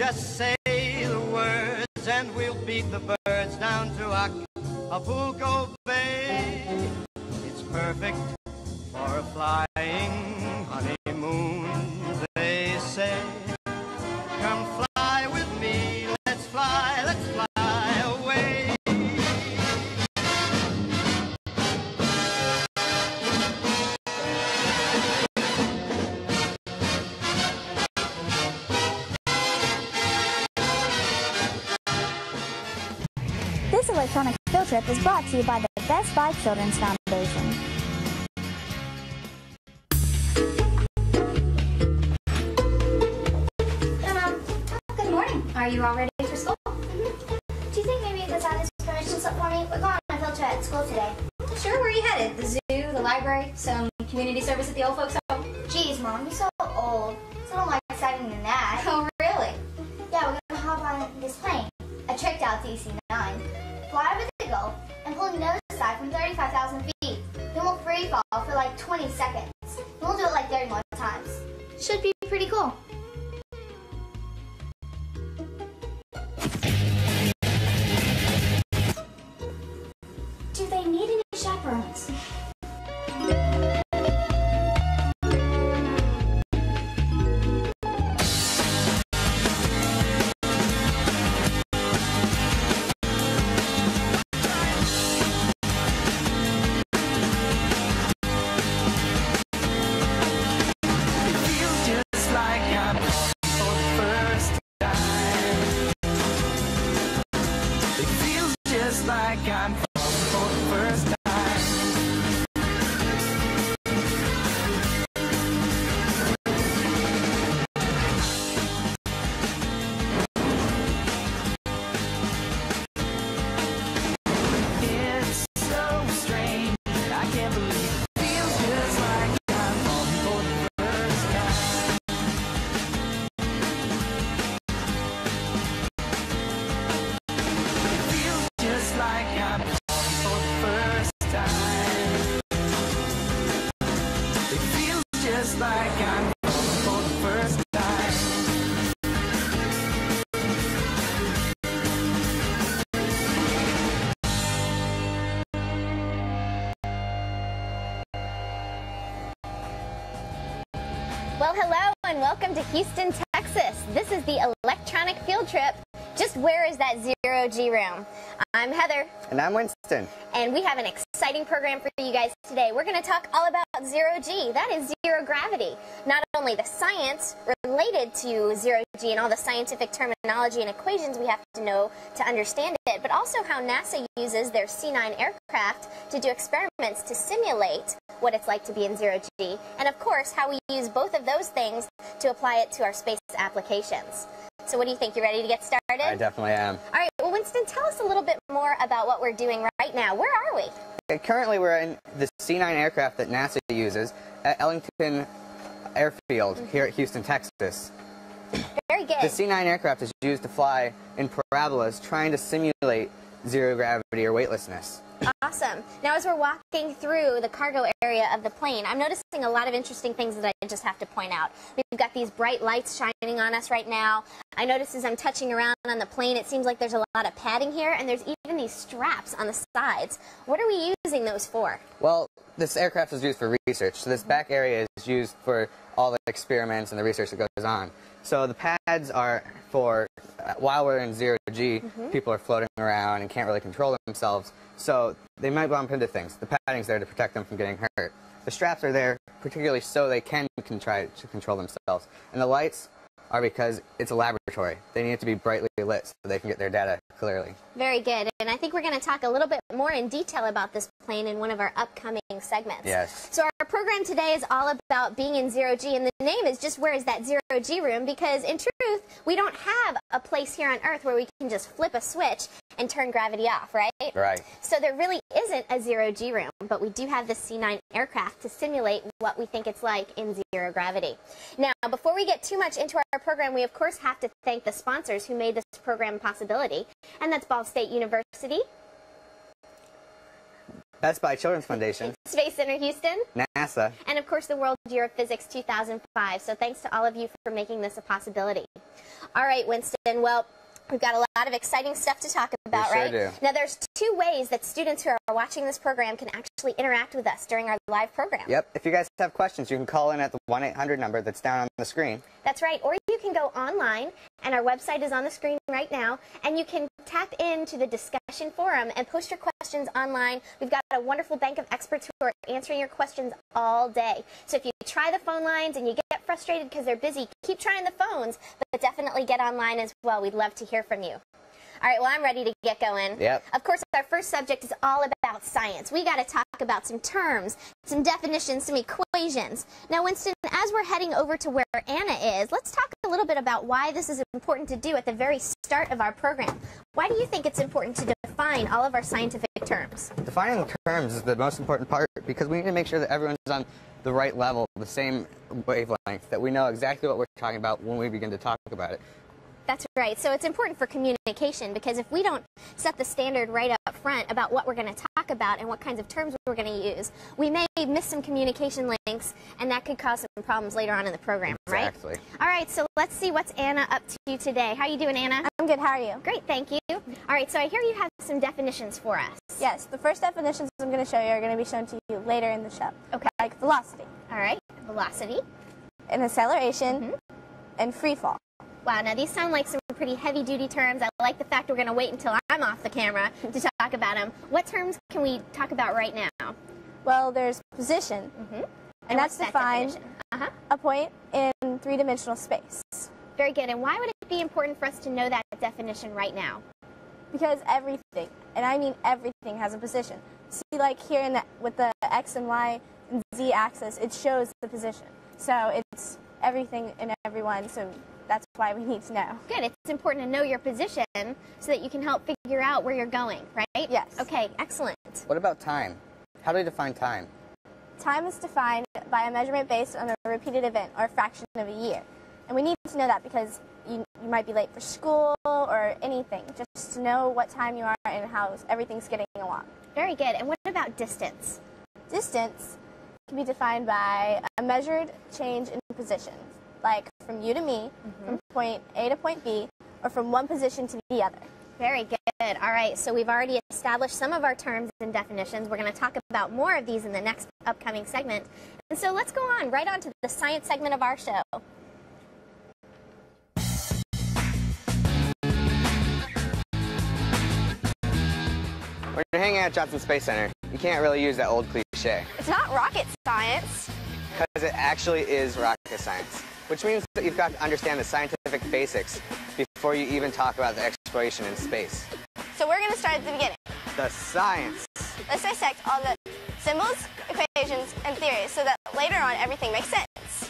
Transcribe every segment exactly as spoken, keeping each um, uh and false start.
Just say the words and we'll beat the birds down to Acapulco Bay. It's perfect for a flying honeymoon, they say. Come fly with me, let's fly, let's fly away. This electronic field trip is brought to you by the Best Buy Children's Foundation. Good morning. Are you all ready for school? Mm-hmm. Do you think maybe you could sign this permission slip for me? We're going on a field trip at school today. Sure, where are you headed? The zoo, the library, some community service at the old folks' home? Geez, Mom, you're so old. It's a little more exciting than that. Oh, really? Yeah, we're going to hop on this plane, a tricked out D C nine, fly over the Gulf, and pull nose side from thirty-five thousand feet. Then we'll free fall for like twenty seconds. And we'll do it like thirty more times. Should be pretty cool. Do they need any chaperones? Well, hello and welcome to Houston, Texas. This is the electronic field trip. Just where is that zero G room? I'm Heather. And I'm Winston. And we have an exciting program for you guys today. We're going to talk all about zero G. That is zero gravity. Not only the science related to zero G and all the scientific terminology and equations we have to know to understand it, but also how NASA uses their C nine aircraft to do experiments to simulate what it's like to be in zero G. And of course, how we use both of those things to apply it to our space applications. So what do you think? You ready to get started? I definitely am. All right, well, Winston, tell us a little bit more about what we're doing right now. Where are we? Okay, currently, we're in the C nine aircraft that NASA uses at Ellington Airfield mm-hmm. here at Houston, Texas. Very good. The C nine aircraft is used to fly in parabolas trying to simulate zero gravity or weightlessness. Awesome. Now, as we're walking through the cargo area of the plane, I'm noticing a lot of interesting things that I just have to point out. We've got these bright lights shining on us right now. I notice as I'm touching around on the plane, it seems like there's a lot of padding here, and there's even these straps on the sides. What are we using those for? Well, this aircraft is used for research, so this back area is used for all the experiments and the research that goes on. So the pads are for, uh, while we're in zero G, mm-hmm. people are floating around and can't really control themselves, so they might bump into things. The padding's there to protect them from getting hurt. The straps are there particularly so they can try to control themselves. And the lights are because it's a laboratory. They need to be brightly lit so they can get their data clearly. Very good. And I think we're going to talk a little bit more in detail about this plane in one of our upcoming segments. Yes. So our program today is all about being in zero G, and the name is just where is that zero G room, because in truth, we don't have a place here on Earth where we can just flip a switch and turn gravity off, right? Right. So there really isn't a zero G room, but we do have the C nine aircraft to simulate what we think it's like in zero gravity. Now, before we get too much into our program, we of course have to thank the sponsors who made this program a possibility, and that's Ball State University, Best Buy Children's Foundation, Space Center Houston, NASA, NASA. And of course, the World Year of Physics two thousand five. So thanks to all of you for making this a possibility. All right, Winston. Well, we've got a lot of exciting stuff to talk about, we sure right? do. Now, there's two ways that students who are watching this program can actually interact with us during our live program. Yep. If you guys have questions, you can call in at the one eight hundred number that's down on the screen. That's right. Or you can go online, and our website is on the screen right now, and you can tap into the discussion forum and post your questions online. We've got a wonderful bank of experts who are answering your questions all day. So if you try the phone lines and you get frustrated because they're busy, keep trying the phones, but definitely get online as well. We'd love to hear from you. All right, well, I'm ready to get going. Yep. Of course, our first subject is all about science. We got to talk about some terms, some definitions, some equations. Now, Winston, as we're heading over to where Anna is, let's talk a little bit about why this is important to do at the very start of our program. Why do you think it's important to define all of our scientific terms? Defining the terms is the most important part because we need to make sure that everyone's on the right level, the same wavelength, that we know exactly what we're talking about when we begin to talk about it. That's right. So it's important for communication because if we don't set the standard right up front about what we're going to talk about and what kinds of terms we're going to use, we may miss some communication links, and that could cause some problems later on in the program, right? Exactly. All right, so let's see what's Anna up to today. How are you doing, Anna? I'm good. How are you? Great, thank you. All right, so I hear you have some definitions for us. Yes, the first definitions I'm going to show you are going to be shown to you later in the show. Okay. Like velocity, All right, velocity. and acceleration, Mhm. and free fall. Wow, now these sound like some pretty heavy-duty terms. I like the fact we're going to wait until I'm off the camera to talk about them. What terms can we talk about right now? Well, there's position, Mm-hmm. and, And that's what's that defined definition? Uh-huh. a point in three-dimensional space. Very good. And why would it be important for us to know that definition right now? Because everything, and I mean everything, has a position. See, like here in the, with the X and Y and Z axis, it shows the position. So it's everything and everyone, so that's why we need to know. Good. It's important to know your position so that you can help figure out where you're going, right? Yes. Okay, excellent. What about time? How do we define time? Time is defined by a measurement based on a repeated event or a fraction of a year. And we need to know that because you, you might be late for school or anything, just to know what time you are and how everything's getting along. Very good. And what about distance? Distance can be defined by a measured change in position, like from you to me, Mm-hmm. from point A to point B, or from one position to the other. Very good. All right, so we've already established some of our terms and definitions. We're going to talk about more of these in the next upcoming segment. And so let's go on right on to the science segment of our show. When you're hanging out at Johnson Space Center, you can't really use that old cliche. It's not rocket science. Because it actually is rocket science, which means that you've got to understand the scientific basics before you even talk about the exploration in space. So we're going to start at the beginning. The science. Let's dissect all the symbols, equations, and theories so that later on everything makes sense.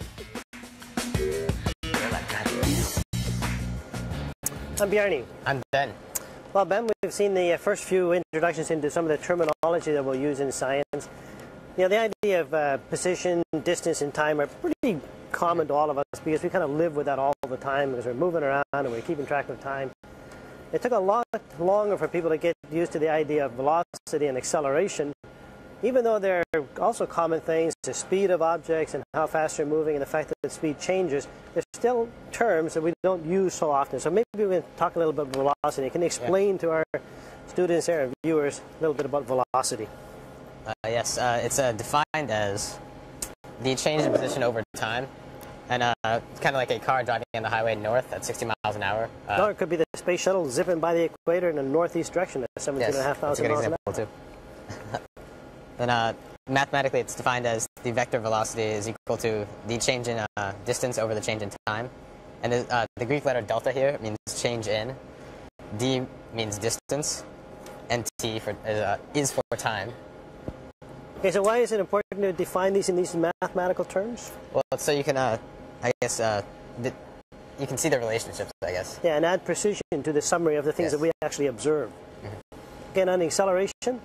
I'm Bjarni. I'm Ben. Well, Ben, we've seen the uh, first few introductions into some of the terminology that we'll use in science. You know, the idea of uh, position, distance, and time are pretty common to all of us because we kind of live with that all the time because we're moving around and we're keeping track of time. It took a lot longer for people to get used to the idea of velocity and acceleration, even though they're also common things, the speed of objects and how fast they're moving and the fact that speed changes. There's still terms that we don't use so often. So maybe we can talk a little bit about velocity. Can you explain yeah. to our students here and viewers a little bit about velocity? Uh, yes, uh, it's uh, defined as the change in position over time, and uh, it's kind of like a car driving on the highway north at sixty miles an hour. Uh, no, it could be the space shuttle zipping by the equator in a northeast direction at seventeen and a half thousand miles an hour. That's a good example, too. Then uh, mathematically, it's defined as the vector velocity is equal to the change in uh, distance over the change in time. And the, uh, the Greek letter delta here means change in, D means distance, and T for, uh, is for time. Okay, so why is it important to define these in these mathematical terms? Well, so you can, uh, I guess, uh, the, you can see the relationships, I guess. Yeah, and add precision to the summary of the things yes. that we actually observe. Mm-hmm. Again, on the acceleration?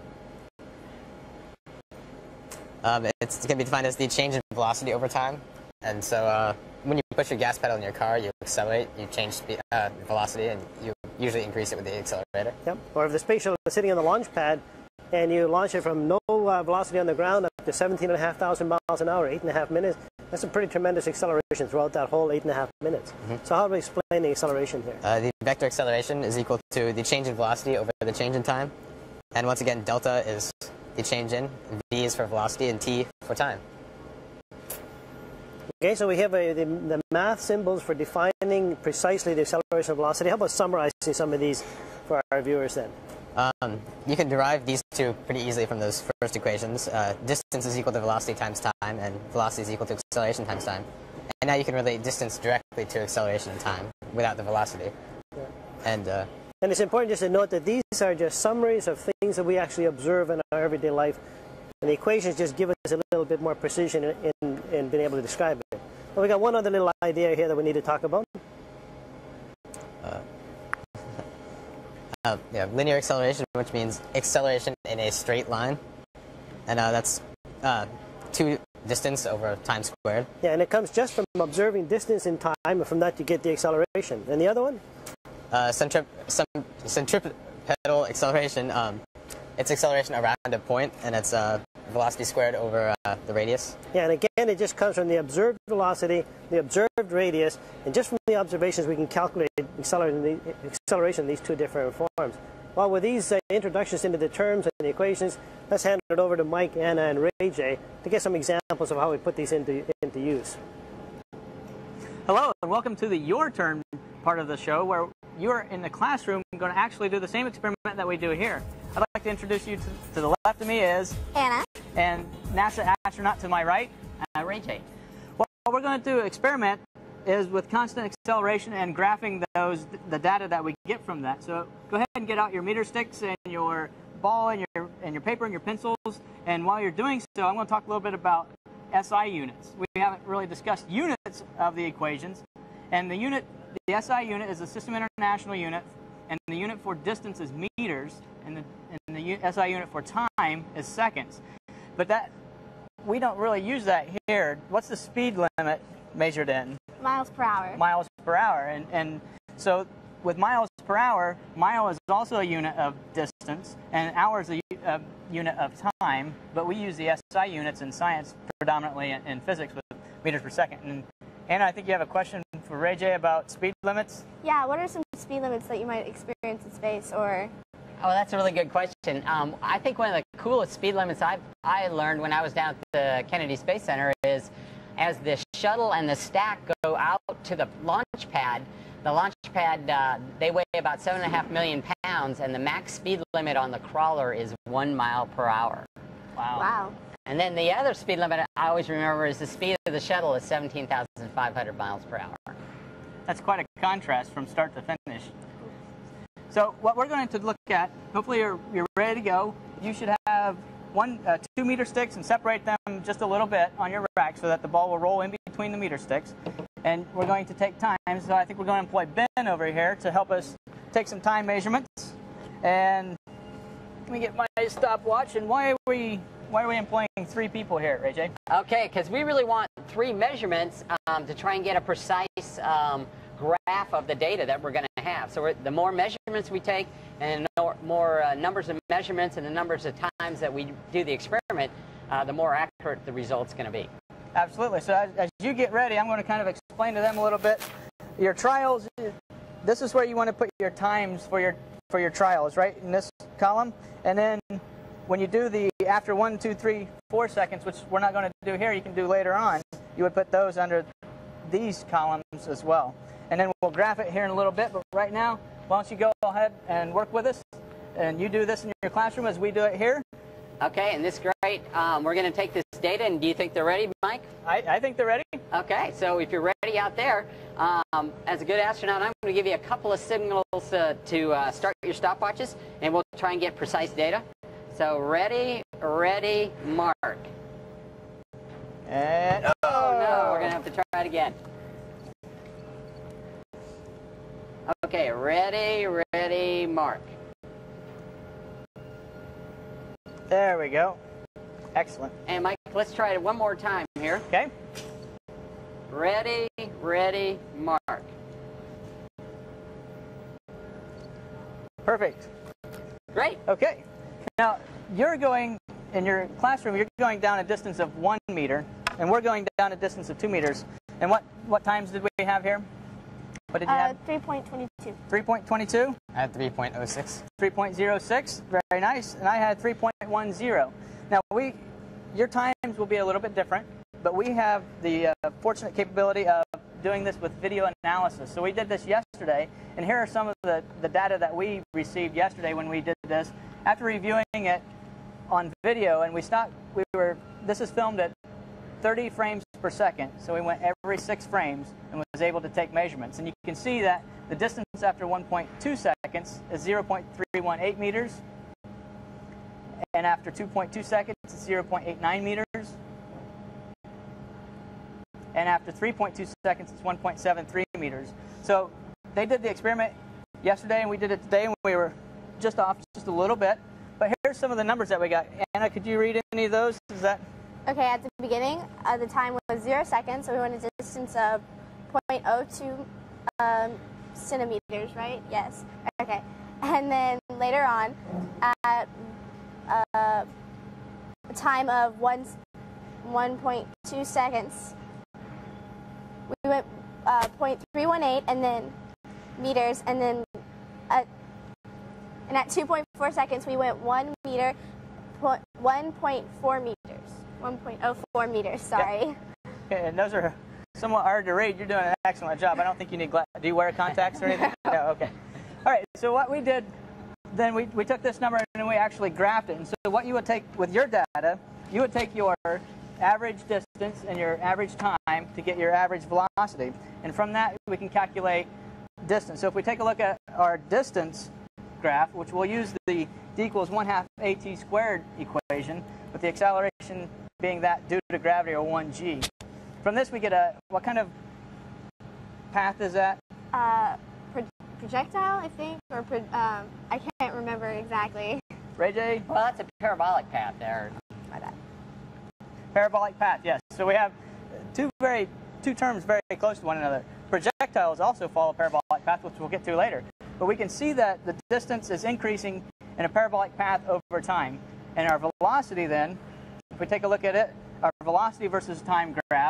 Um, it's going to be defined as the change in velocity over time. And so uh, when you push your gas pedal in your car, you accelerate, you change speed, uh, velocity, and you usually increase it with the accelerator. Yep. Or if the space shuttle is sitting on the launch pad, and you launch it from no uh, velocity on the ground up to seventeen and a half thousand miles an hour, eight and a half minutes. That's a pretty tremendous acceleration throughout that whole eight and a half minutes. Mm-hmm. So how do we explain the acceleration here? Uh, the vector acceleration is equal to the change in velocity over the change in time. And once again, delta is the change in, v is for velocity, and t for time. Okay, so we have a, the, the math symbols for defining precisely the acceleration and velocity. How about summarizing some of these for our viewers then? Um, you can derive these two pretty easily from those first equations. Uh, distance is equal to velocity times time, and velocity is equal to acceleration times time. And now you can relate distance directly to acceleration and time without the velocity. Yeah. And uh, and it's important just to note that these are just summaries of things that we actually observe in our everyday life. And the equations just give us a little bit more precision in, in, in being able to describe it. Well, we got one other little idea here that we need to talk about. Uh, uh, yeah, linear acceleration, which means acceleration in a straight line. And uh, that's uh, two distance over time squared. Yeah, and it comes just from observing distance in time, and from that you get the acceleration. And the other one? Uh, centrip some centripetal acceleration. Um, it's acceleration around a point, and it's uh, velocity squared over uh, the radius. Yeah, and again, it just comes from the observed velocity, the observed radius, and just from the observations we can calculate acceleration, acceleration in these two different forms. Well, with these uh, introductions into the terms and the equations, let's hand it over to Mike, Anna, and Ray J to get some examples of how we put these into, into use. Hello, and welcome to the Your Turn part of the show, where you're in the classroom going to actually do the same experiment that we do here. I'd like to introduce you to, to the left of me is Anna. And NASA astronaut to my right, uh, Ray J. What we're going to do experiment is with constant acceleration and graphing those the data that we get from that. So go ahead and get out your meter sticks and your ball and your and your paper and your pencils. And while you're doing so, I'm going to talk a little bit about S I units. We haven't really discussed units of the equations, and the unit, the S I unit, is the System International Unit, and the unit for distance is meters, and the and the S I unit for time is seconds. But that we don't really use that here. What's the speed limit measured in? Miles per hour. Miles per hour, and and so with miles per hour, mile is also a unit of distance, and hour is a, a unit of time. But we use the S I units in science predominantly in, in physics with meters per second. And Anna, I think you have a question for Ray J about speed limits. Yeah, what are some speed limits that you might experience in space, or? Oh, that's a really good question. Um, I think one of the coolest speed limits I've, I learned when I was down at the Kennedy Space Center is as the shuttle and the stack go out to the launch pad, the launch pad, uh, they weigh about seven and a half million pounds, and the max speed limit on the crawler is one mile per hour. Wow. Wow. And then the other speed limit I always remember is the speed of the shuttle is seventeen thousand five hundred miles per hour. That's quite a contrast from start to finish. So what we're going to look at, hopefully you're, you're ready to go. You should have one, uh, two meter sticks and separate them just a little bit on your rack so that the ball will roll in between the meter sticks. And we're going to take time, so I think we're going to employ Ben over here to help us take some time measurements. And let me get my stopwatch. And why are we why are we employing three people here, Ray J? Okay, because we really want three measurements um, to try and get a precise um, graph of the data that we're going to have. So we're, the more measurements we take, and the more uh, numbers of measurements and the numbers of times that we do the experiment, uh, the more accurate the result's going to be. Absolutely. So as, as you get ready, I'm going to kind of explain to them a little bit. Your trials, this is where you want to put your times for your for your trials, right, in this column. And then when you do the after one, two, three, four seconds, which we're not going to do here, you can do later on, you would put those under these columns as well. And then we'll graph it here in a little bit, but right now, why don't you go ahead and work with us, and you do this in your classroom as we do it here. Okay, and this is great. Um, we're going to take this data, and do you think they're ready, Mike? I, I think they're ready. Okay, so if you're ready out there, um, as a good astronaut, I'm going to give you a couple of signals uh, to uh, start your stopwatches, and we'll try and get precise data. So ready, ready, mark. And oh, no, we're going to have to try it again. Okay, ready, ready, mark. There we go. Excellent. And Mike, let's try it one more time here. Okay. Ready, ready, mark. Perfect. Great. Okay. Now, you're going, in your classroom, you're going down a distance of one meter, and we're going down a distance of two meters. And what, what times did we have here? What did you uh, have? three point two two. three point two two? I had three point oh six. three point oh six, very nice. And I had three point one zero. Now, we, your times will be a little bit different, but we have the uh, fortunate capability of doing this with video analysis. So we did this yesterday, and here are some of the, the data that we received yesterday when we did this. After reviewing it on video, and we stopped, we were, this is filmed at thirty frames per second, so we went every six frames and was able to take measurements. And you can see that the distance after one point two seconds is zero point three one eight meters, and after two point two seconds it's zero point eight nine meters, and after three point two seconds it's one point seven three meters. So they did the experiment yesterday and we did it today, and we were just off just a little bit. But here's some of the numbers that we got. Anna, could you read any of those? Is that Okay, at the beginning, uh, the time was zero seconds, so we went a distance of zero point zero two um, centimeters, right? Yes. Okay. And then later on, at uh, a time of one one point two seconds, we went uh, zero point three one eight, and then meters, and then at, and at two point four seconds, we went one meter, one point four meters. one point zero four meters, sorry. Yep. Okay, and those are somewhat hard to read. You're doing an excellent job. I don't think you need glasses. Do you wear contacts or anything? No, okay. All right, so what we did, then we, we took this number and we actually graphed it. And so what you would take with your data, you would take your average distance and your average time to get your average velocity. And from that, we can calculate distance. So if we take a look at our distance graph, which we'll use the d equals one half at squared equation, with the acceleration being that due to gravity, or one g. From this we get a, what kind of path is that? Uh, pro projectile, I think, or pro um, I can't remember exactly. Ray J? Well, that's a parabolic path there. My bad. Parabolic path, yes. So we have two very two terms very close to one another. Projectiles also follow a parabolic path, which we'll get to later. But we can see that the distance is increasing in a parabolic path over time. And our velocity then, if we take a look at it, our velocity versus time graph,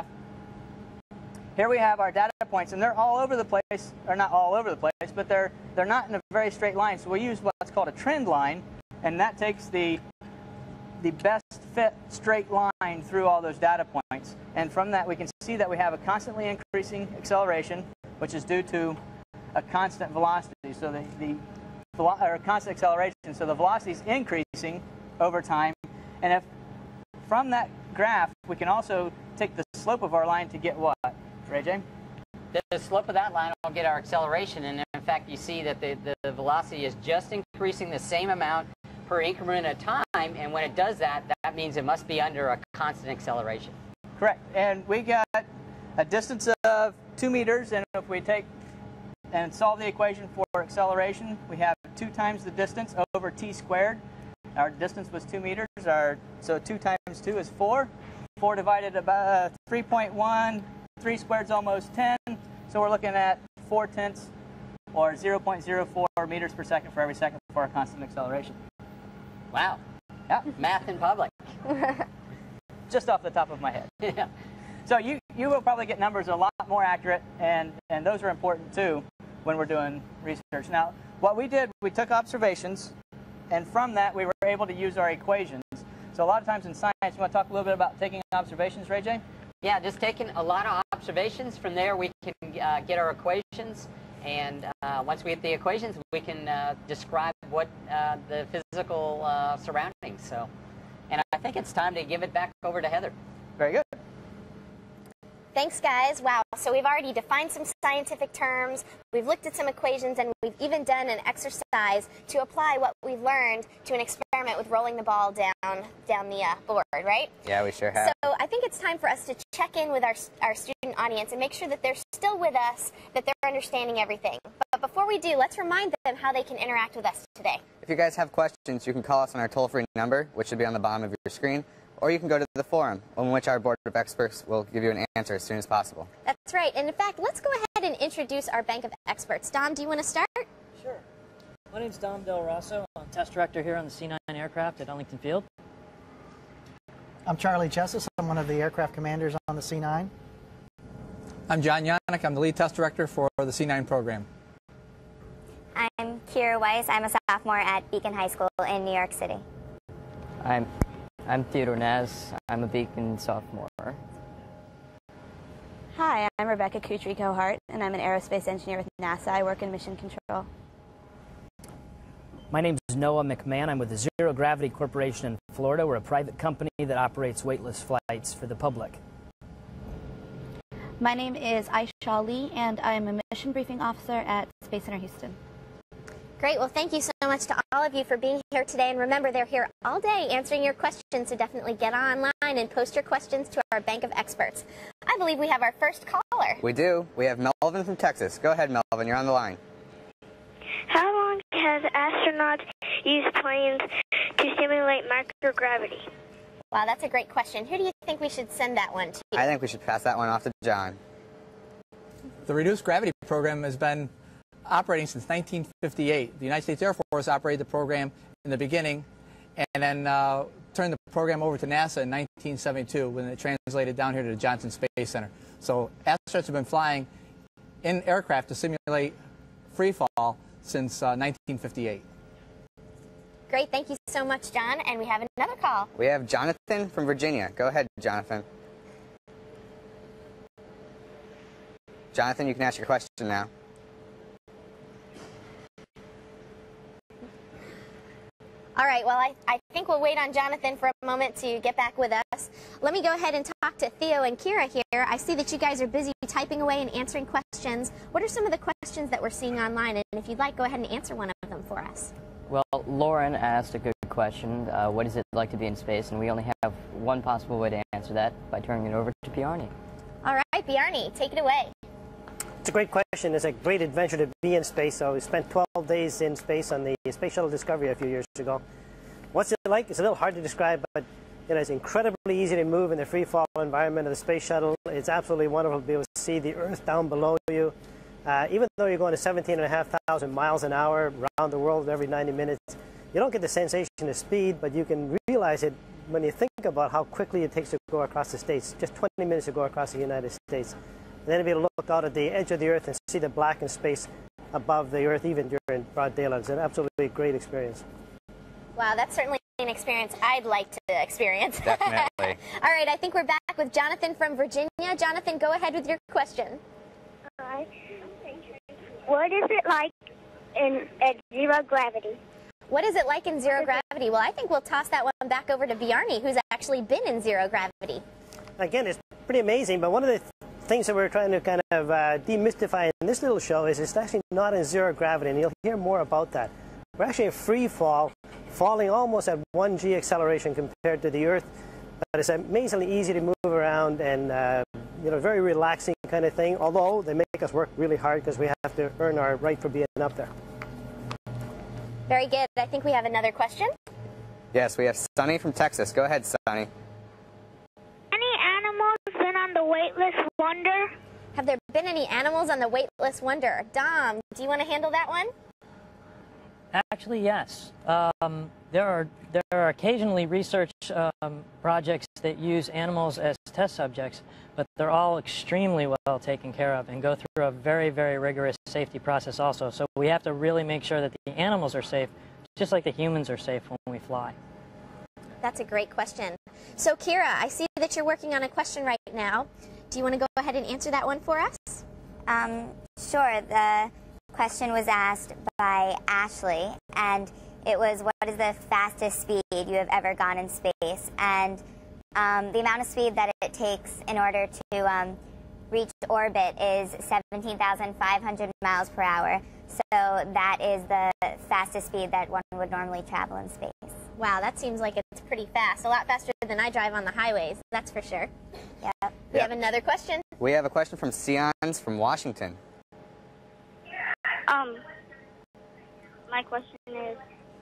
here we have our data points, and they're all over the place, or not all over the place, but they're, they're not in a very straight line. So we use what's called a trend line, and that takes the, the best fit straight line through all those data points. And from that we can see that we have a constantly increasing acceleration, which is due to a constant velocity. So the, the or constant acceleration, so the velocity is increasing over time. And if from that graph we can also take the slope of our line to get what, Ray J? The slope of that line will get our acceleration, and in fact you see that the, the velocity is just increasing the same amount per increment of time, and when it does that, that means it must be under a constant acceleration. Correct. And we got a distance of two meters, and if we take and solve the equation for acceleration, we have two times the distance over t squared. Our distance was two meters, our, so two times two is four. four divided about uh, three point one, three squared is almost ten, so we're looking at four tenths, or zero point zero four meters per second for every second for our constant acceleration. Wow. Yeah. Math in public. Just off the top of my head. Yeah. So you, you will probably get numbers a lot more accurate, and, and those are important too when we're doing research. Now, what we did, we took observations, and from that we were able to use our equations. So a lot of times in science, you want to talk a little bit about taking observations, Ray J? Yeah, just taking a lot of observations. From there we can uh, get our equations, and uh, once we get the equations, we can uh, describe what uh, the physical uh, surroundings. So, and I think it's time to give it back over to Heather. Very good. Thanks, guys. Wow. So we've already defined some scientific terms, we've looked at some equations, and we've even done an exercise to apply what we've learned to an experiment with rolling the ball down down the uh, board, right? Yeah, we sure have. So I think it's time for us to check in with our, our student audience and make sure that they're still with us, that they're understanding everything. But before we do, let's remind them how they can interact with us today. If you guys have questions, you can call us on our toll-free number, which should be on the bottom of your screen, or you can go to the forum, on which our board of experts will give you an answer as soon as possible. That's right. And in fact, let's go ahead and introduce our bank of experts. Dom, do you want to start? Sure. My name's Dom Del Rosso. I'm test director here on the C nine aircraft at Ellington Field. I'm Charlie Chessis. I'm one of the aircraft commanders on the C nine. I'm John Yannick. I'm the lead test director for the C nine program. I'm Kira Weiss. I'm a sophomore at Beacon High School in New York City. I'm, I'm Theodore Naz. I'm a Beacon sophomore. Hi, I'm Rebecca Kutrico-Hart, and I'm an aerospace engineer with NASA. I work in mission control. My name is Noah McMahon. I'm with the Zero Gravity Corporation in Florida. We're a private company that operates weightless flights for the public. My name is Aisha Lee, and I'm a mission briefing officer at Space Center Houston. Great. Well, thank you so much to all of you for being here today. And remember, they're here all day answering your questions, so definitely get online and post your questions to our bank of experts. I believe we have our first caller. We do. We have Melvin from Texas. Go ahead, Melvin. You're on the line. How long has astronauts used planes to simulate microgravity? Wow, that's a great question. Who do you think we should send that one to? I think we should pass that one off to John. The reduced gravity program has been operating since nineteen fifty-eight. The United States Air Force operated the program in the beginning and then uh, turned the program over to NASA in nineteen seventy-two when it translated down here to the Johnson Space Center. So astronauts have been flying in aircraft to simulate free fall since uh, nineteen fifty-eight. Great. Thank you so much, John. And we have another call. We have Jonathan from Virginia. Go ahead, Jonathan. Jonathan, you can ask your question now. All right, well, I, I think we'll wait on Jonathan for a moment to get back with us. Let me go ahead and talk to Theo and Kira here. I see that you guys are busy typing away and answering questions. What are some of the questions that we're seeing online? And if you'd like, go ahead and answer one of them for us. Well, Lauren asked a good question. Uh, what is it like to be in space? And we only have one possible way to answer that, by turning it over to Bjarni. All right, Bjarni, take it away. It's a great question. It's a great adventure to be in space. So we spent twelve days in space on the Space Shuttle Discovery a few years ago. What's it like? It's a little hard to describe, but you know, it's incredibly easy to move in the free fall environment of the space shuttle. It's absolutely wonderful to be able to see the Earth down below you. Uh, even though you're going to seventeen and a half thousand miles an hour around the world every ninety minutes, you don't get the sensation of speed, but you can realize it when you think about how quickly it takes to go across the States. Just twenty minutes to go across the United States. And then to be able to look out at the edge of the Earth and see the blackened space above the Earth, even during broad daylight. It's an absolutely great experience. Wow, that's certainly an experience I'd like to experience. Definitely. All right, I think we're back with Jonathan from Virginia. Jonathan, go ahead with your question. Hi. What is it like in at zero gravity? What is it like in zero gravity? Well, I think we'll toss that one back over to Bjarni, who's actually been in zero gravity. Again, it's pretty amazing, but one of the things that we're trying to kind of uh, demystify in this little show is it's actually not in zero gravity, and you'll hear more about that. We're actually in free fall, falling almost at one G acceleration compared to the Earth, but it's amazingly easy to move around and uh, you know, very relaxing kind of thing, although they make us work really hard because we have to earn our right for being up there. Very good. I think we have another question. Yes, we have Sunny from Texas. Go ahead, Sunny. Any animals been on the Weightless Wonder? Have there been any animals on the Weightless Wonder? Dom, do you want to handle that one? Actually, yes. Um, there are there are occasionally research um, projects that use animals as test subjects, but they're all extremely well taken care of and go through a very, very rigorous safety process also. So we have to really make sure that the animals are safe, just like the humans are safe when we fly. That's a great question. So, Kira, I see that you're working on a question right now. Do you want to go ahead and answer that one for us? Um, sure. The question was asked by Ashley, and it was, what is the fastest speed you have ever gone in space? And um, the amount of speed that it takes in order to um, reach orbit is seventeen thousand five hundred miles per hour. So that is the fastest speed that one would normally travel in space. Wow, that seems like it's pretty fast. A lot faster than I drive on the highways, that's for sure. Yep. We Yep. have another question. We have a question from Sions from Washington. Um, my question is...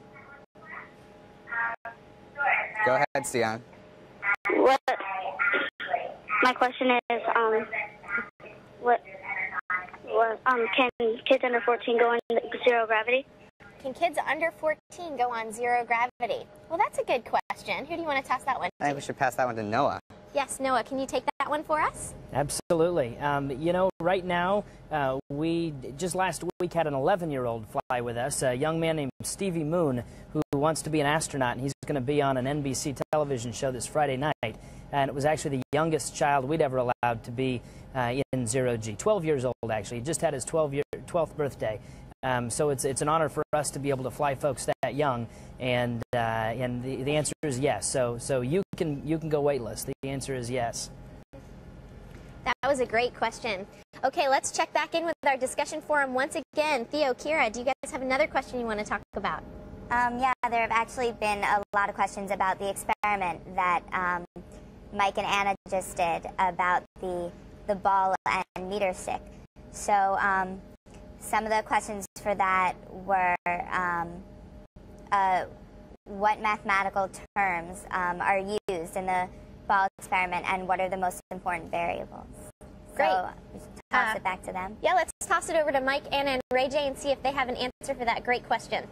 Go ahead, Sion. What... My question is, um... What... What, um, can kids under fourteen go in zero gravity? Can kids under fourteen go on zero gravity? Well, that's a good question. Who do you want to toss that one to? I think we should pass that one to Noah. Yes, Noah, can you take that one for us? Absolutely. Um, you know, right now, uh, we just last week had an eleven-year-old fly with us, a young man named Stevie Moon, who wants to be an astronaut, and he's going to be on an N B C television show this Friday night. And it was actually the youngest child we'd ever allowed to be uh, in zero G. twelve years old, actually. He just had his twelfth birthday. Um, so it's it's an honor for us to be able to fly folks that young, and uh, and the, the answer is yes. So so you can you can go weightless. The answer is yes. That was a great question. Okay, let's check back in with our discussion forum once again. Theo, Kira, do you guys have another question you want to talk about? Um, yeah, there have actually been a lot of questions about the experiment that um, Mike and Anna just did about the the ball and meter stick. So. Um, Some of the questions for that were um, uh, what mathematical terms um, are used in the ball experiment, and what are the most important variables? Great. So we should toss uh, it back to them. Yeah, let's toss it over to Mike, Anna, and Ray J and see if they have an answer for that great question.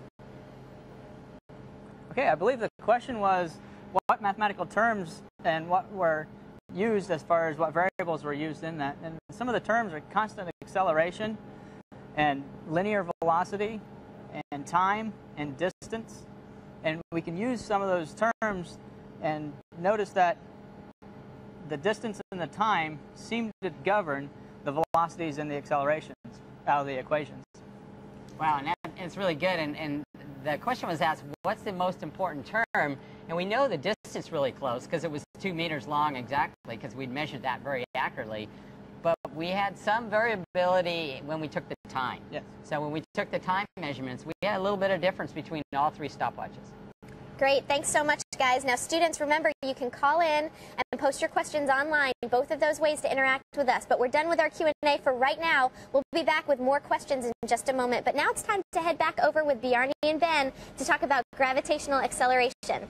Okay, I believe the question was what mathematical terms and what were used as far as what variables were used in that. And some of the terms are constant acceleration, and linear velocity, and time, and distance. And we can use some of those terms and notice that the distance and the time seem to govern the velocities and the accelerations out of the equations. Wow, and that, it's really good. And, and the question was asked, what's the most important term? And we know the distance really close because it was two meters long exactly, because we'd measured that very accurately. But we had some variability when we took the time. Yes. So when we took the time measurements, we had a little bit of difference between all three stopwatches. Great. Thanks so much, guys. Now, students, remember, you can call in and post your questions online, both of those ways to interact with us. But we're done with our Q and A for right now. We'll be back with more questions in just a moment. But now it's time to head back over with Bjarne and Ben to talk about gravitational acceleration.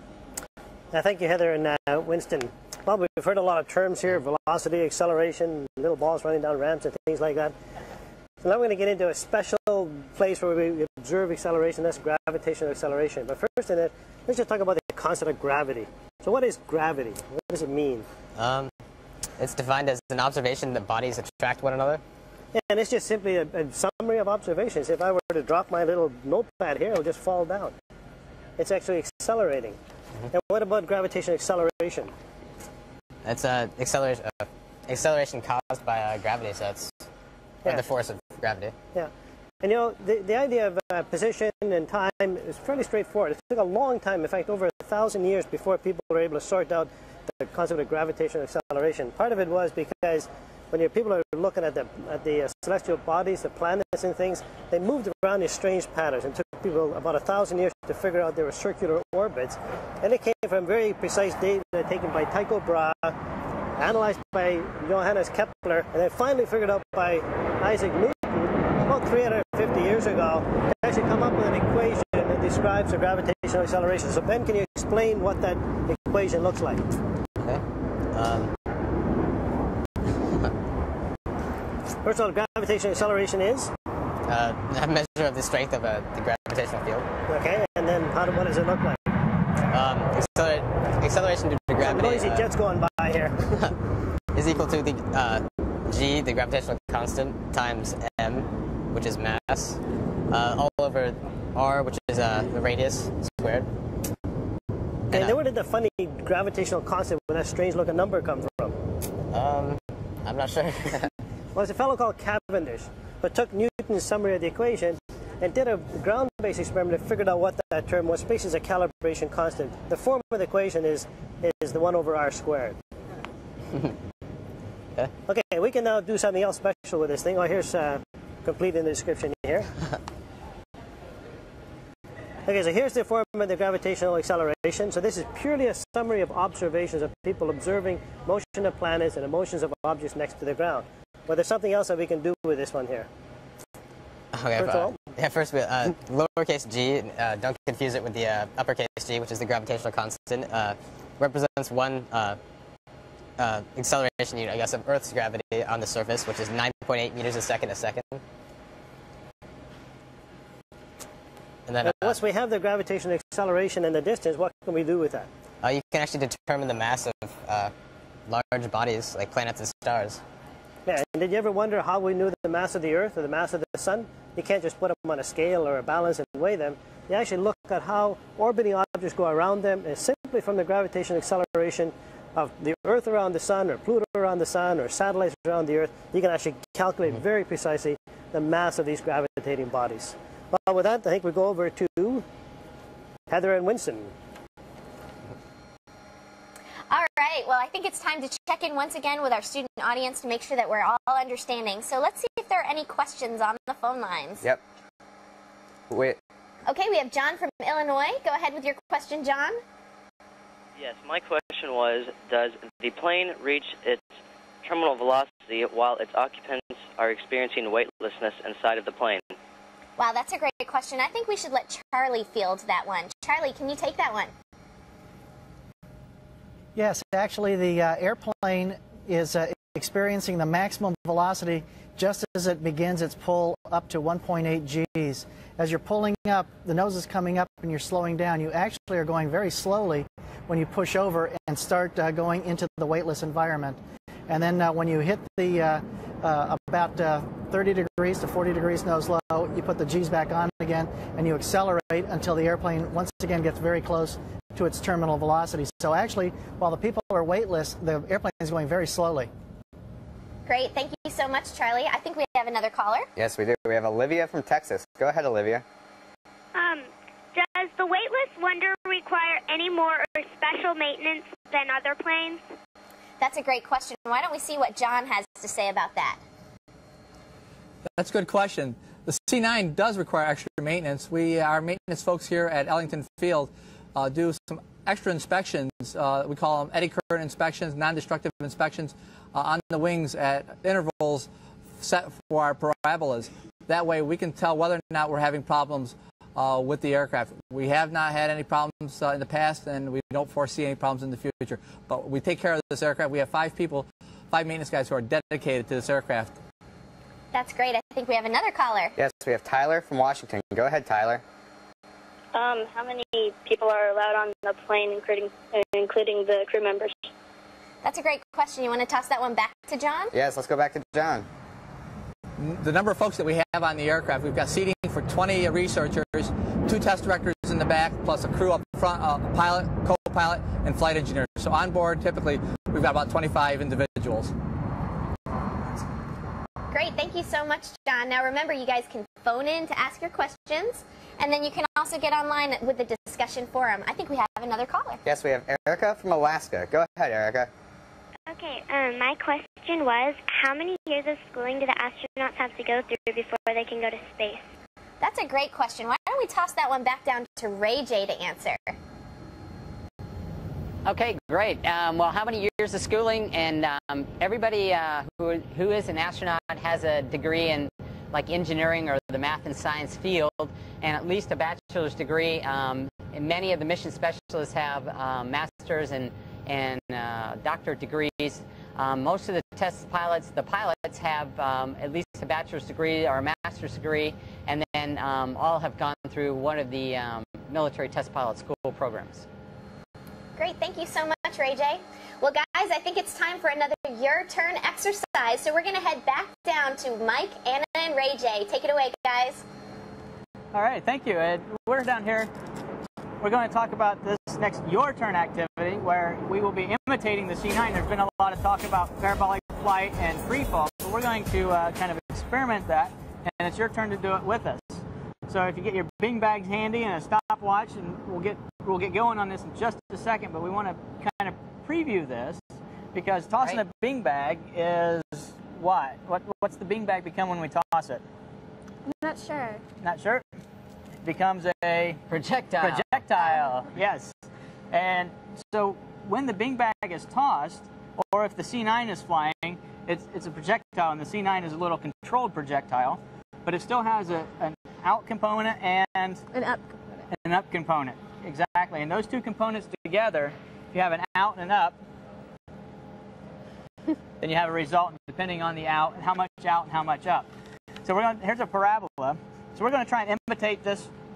Uh, thank you, Heather and uh, Winston. Well, we've heard a lot of terms here: velocity, acceleration, little balls running down ramps and things like that. So now we're going to get into a special place where we observe acceleration, that's gravitational acceleration. But first, in it, let's just talk about the concept of gravity. So what is gravity? What does it mean? Um, it's defined as an observation that bodies attract one another. Yeah, and it's just simply a, a summary of observations. If I were to drop my little notepad here, it will just fall down. It's actually accelerating. Mm-hmm. And what about gravitational acceleration? It's uh, acceleration, uh, acceleration caused by uh, gravity, so it's yeah. the force of gravity. Yeah. And you know, the, the idea of uh, position and time is fairly straightforward. It took a long time, in fact, over a thousand years before people were able to sort out the concept of gravitational acceleration. Part of it was because when your people are looking at the, at the uh, celestial bodies, the planets and things, they moved around in strange patterns. It took people about a thousand years to figure out they were circular orbits. And it came from very precise data taken by Tycho Brahe, analyzed by Johannes Kepler, and then finally figured out by Isaac Newton about three hundred fifty years ago to actually come up with an equation that describes the gravitational acceleration. So Ben, can you explain what that equation looks like? Okay. Um. First of all, gravitational acceleration is? Uh, a measure of the strength of uh, the gravitational field. Okay, and then how do, what does it look like? Um, acceler acceleration due to gravity. Some noisy uh, jets going by here. is equal to the uh, g, the gravitational constant, times m, which is mass, uh, all over r, which is uh, the radius squared. And, and then where did the funny gravitational constant with that strange-looking number come from? Um, I'm not sure. Well, it's a fellow called Cavendish, but took Newton's summary of the equation and did a ground-based experiment and figured out what that term was. Basically, it's a calibration constant. The form of the equation is is the one over r squared. Okay. Okay, we can now do something else special with this thing. Oh, here's uh, complete in the description here. Okay, so here's the form of the gravitational acceleration. So this is purely a summary of observations of people observing motion of planets and the motions of objects next to the ground. But there's something else that we can do with this one here. Okay, first uh, of all, yeah, first, uh, lowercase g, uh, don't confuse it with the uh, uppercase g, which is the gravitational constant, uh, represents one uh, uh, acceleration unit, I guess, of Earth's gravity on the surface, which is nine point eight meters a second a second. And then And uh, once we have the gravitational acceleration and the distance, what can we do with that? uh, you can actually determine the mass of uh, large bodies like planets and stars. Yeah, and did you ever wonder how we knew the mass of the Earth or the mass of the Sun? You can't just put them on a scale or a balance and weigh them. You actually look at how orbiting objects go around them, and simply from the gravitational acceleration of the Earth around the Sun, or Pluto around the Sun, or satellites around the Earth, you can actually calculate very precisely the mass of these gravitating bodies. Well, with that, I think we go over to Heather and Winston. All right, well, I think it's time to check in once again with our student audience to make sure that we're all understanding. So let's see if there are any questions on the phone lines. Yep. Wait. Okay, we have John from Illinois. Go ahead with your question, John. Yes, my question was, does the plane reach its terminal velocity while its occupants are experiencing weightlessness inside of the plane? Wow, that's a great question. I think we should let Charlie field that one. Charlie, can you take that one? Yes, actually the uh, airplane is uh, experiencing the maximum velocity just as it begins its pull up to one point eight G's. As you're pulling up, the nose is coming up and you're slowing down. You actually are going very slowly when you push over and start uh, going into the weightless environment. And then uh, when you hit the uh, uh, about uh, thirty degrees to forty degrees nose low, you put the G's back on again and you accelerate until the airplane once again gets very close to its terminal velocity. So actually, while the people are weightless, the airplane is going very slowly. Great, thank you so much, Charlie. I think we have another caller. Yes, we do. We have Olivia from Texas. Go ahead, Olivia. Um, does the weightless wonder require any more or special maintenance than other planes? That's a great question. Why don't we see what John has to say about that? That's a good question. The C nine does require extra maintenance. We, our maintenance folks here at Ellington Field, uh, do some extra inspections. Uh, we call them eddy current inspections, non-destructive inspections uh, on the wings at intervals set for our parabolas. That way we can tell whether or not we're having problems uh, with the aircraft. We have not had any problems uh, in the past, and we don't foresee any problems in the future. But we take care of this aircraft. We have five people, five maintenance guys who are dedicated to this aircraft. That's great. I think we have another caller. Yes, we have Tyler from Washington. Go ahead, Tyler. Um, how many people are allowed on the plane, including uh, including the crew members? That's a great question. You want to toss that one back to John? Yes, let's go back to John. The number of folks that we have on the aircraft, we've got seating for twenty researchers, two test directors in the back, plus a crew up front, uh, a pilot, co-pilot, and flight engineer. So on board, typically, we've got about twenty-five individuals. Great, thank you so much, John. Now remember, you guys can phone in to ask your questions, and then you can also get online with the discussion forum. I think we have another caller. Yes, we have Erica from Alaska. Go ahead, Erica. Okay, um, my question was, how many years of schooling do the astronauts have to go through before they can go to space? That's a great question. Why don't we toss that one back down to Ray J to answer? Okay, great. Um, well, how many years of schooling? And um, everybody uh, who, who is an astronaut has a degree in like engineering or the math and science field, and at least a bachelor's degree. Um, and many of the mission specialists have um, master's and, and uh, doctorate degrees. Um, most of the test pilots, the pilots have um, at least a bachelor's degree or a master's degree, and then um, all have gone through one of the um, military test pilot school programs. Great, thank you so much, Ray J. Well, guys, I think it's time for another Your Turn exercise. So we're going to head back down to Mike, Anna, and Ray J. Take it away, guys. All right, thank you, Ed. We're down here. We're going to talk about this next Your Turn activity where we will be imitating the C nine. There's been a lot of talk about parabolic flight and free fall, but we're going to uh, kind of experiment that, and it's your turn to do it with us. So if you get your bing bags handy and a stopwatch, and we'll get we'll get going on this in just a second, but we want to kind of preview this because tossing right. a bing bag is what? What what's the bing bag become when we toss it? I'm not sure. Not sure? It becomes a projectile. Projectile, yes. And so when the bing bag is tossed, or if the C nine is flying, it's it's a projectile, and the C nine is a little controlled projectile, but it still has a, an out component and an up component. An up component, exactly. And those two components together, if you have an out and an up, then you have a result depending on the out, how much out and how much up. So we're going. Here's a parabola. So we're going to try and imitate this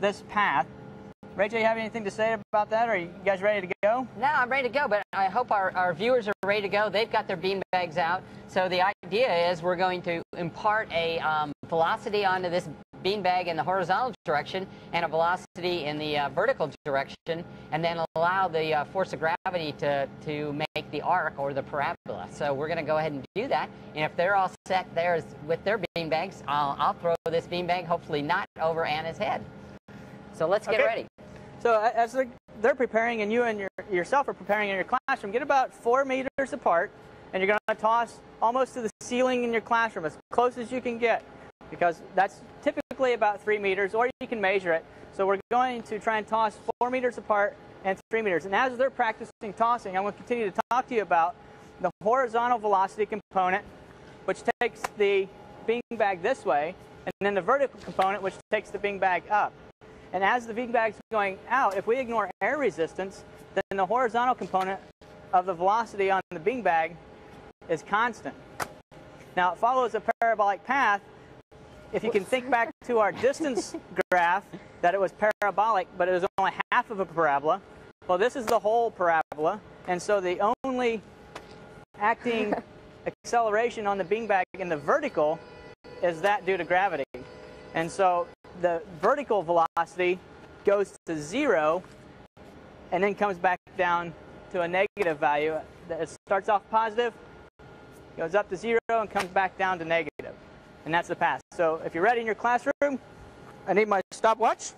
this path. Rachel, you have anything to say about that? Are you guys ready to go? No, I'm ready to go, but I hope our, our viewers are ready to go. They've got their bean bags out. So the idea is we're going to impart a um, velocity onto this beanbag in the horizontal direction and a velocity in the uh, vertical direction, and then allow the uh, force of gravity to, to make the arc or the parabola. So we're going to go ahead and do that. And if they're all set there with their beanbags, I'll, I'll throw this beanbag, hopefully not over Anna's head. So let's get Okay. ready. So as they're, they're preparing, and you and your, yourself are preparing in your classroom, get about four meters apart, and you're going to toss almost to the ceiling in your classroom, as close as you can get, because that's typically about three meters, or you can measure it. So we're going to try and toss four meters apart and three meters. And as they're practicing tossing, I'm going to continue to talk to you about the horizontal velocity component, which takes the beanbag this way, and then the vertical component, which takes the beanbag up. And as the beanbag's going out, if we ignore air resistance, then the horizontal component of the velocity on the beanbag is constant. Now, it follows a parabolic path. If you can think back to our distance graph, that it was parabolic, but it was only half of a parabola. Well, this is the whole parabola, and so the only acting acceleration on the beanbag in the vertical is that due to gravity. And so the vertical velocity goes to zero and then comes back down to a negative value. It starts off positive, goes up to zero, and comes back down to negative. And that's the path. So if you're ready in your classroom, I need my stopwatch.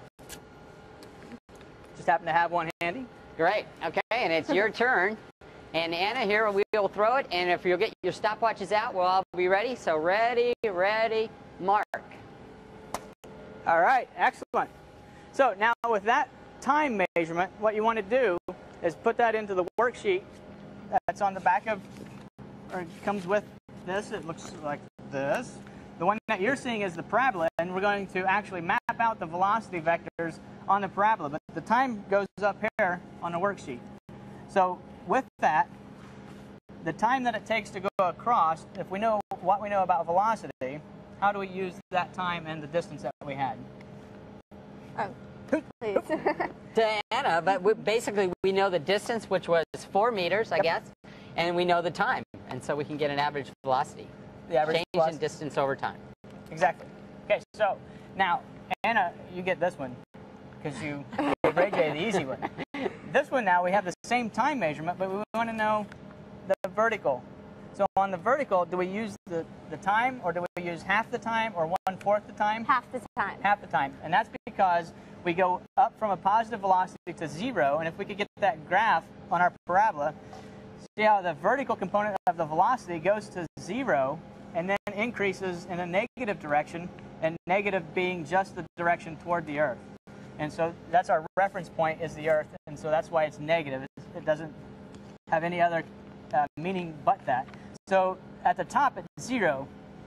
Just happen to have one handy. Great. Okay, and it's your turn. And Anna, here we'll throw it, and if you'll get your stopwatches out, we'll all be ready. So ready, ready, mark. All right, excellent. So now with that time measurement, what you want to do is put that into the worksheet that's on the back of, or it comes with this. It looks like this. The one that you're seeing is the parabola, and we're going to actually map out the velocity vectors on the parabola. But the time goes up here on the worksheet. So with that, the time that it takes to go across, if we know what we know about velocity, how do we use that time and the distance that we had? Oh, please. To Anna, but we, basically we know the distance, which was four meters, I Yep. guess, and we know the time, and so we can get an average velocity. The average Change velocity. in distance over time. Exactly. Okay, so now, Anna, you get this one, because you gave Ray J the easy one. This one now, we have the same time measurement, but we want to know the vertical. So on the vertical, do we use the, the time, or do we use half the time, or one-fourth the time? Half the time. Half the time. And that's because we go up from a positive velocity to zero, and if we could get that graph on our parabola, see how the vertical component of the velocity goes to zero, and then increases in a negative direction, and negative being just the direction toward the Earth. And so that's our reference point, is the Earth, and so that's why it's negative. It doesn't have any other uh, meaning but that. So at the top, at zero,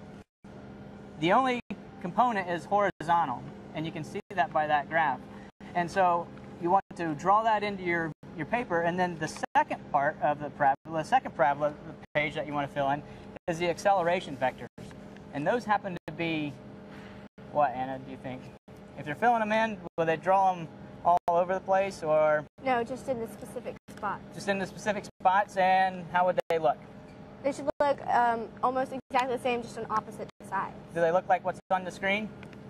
the only component is horizontal, and you can see that by that graph. And so you want to draw that into your, your paper, and then the second part of the parabola, the second parabola, the page that you want to fill in, is the acceleration vectors. And those happen to be, what, Anna, do you think? If you're filling them in, will they draw them all over the place, or No, just in the specific spot. just in the specific spots, and how would they look? They should look um, almost exactly the same, just on opposite sides. Do they look like what's on the screen?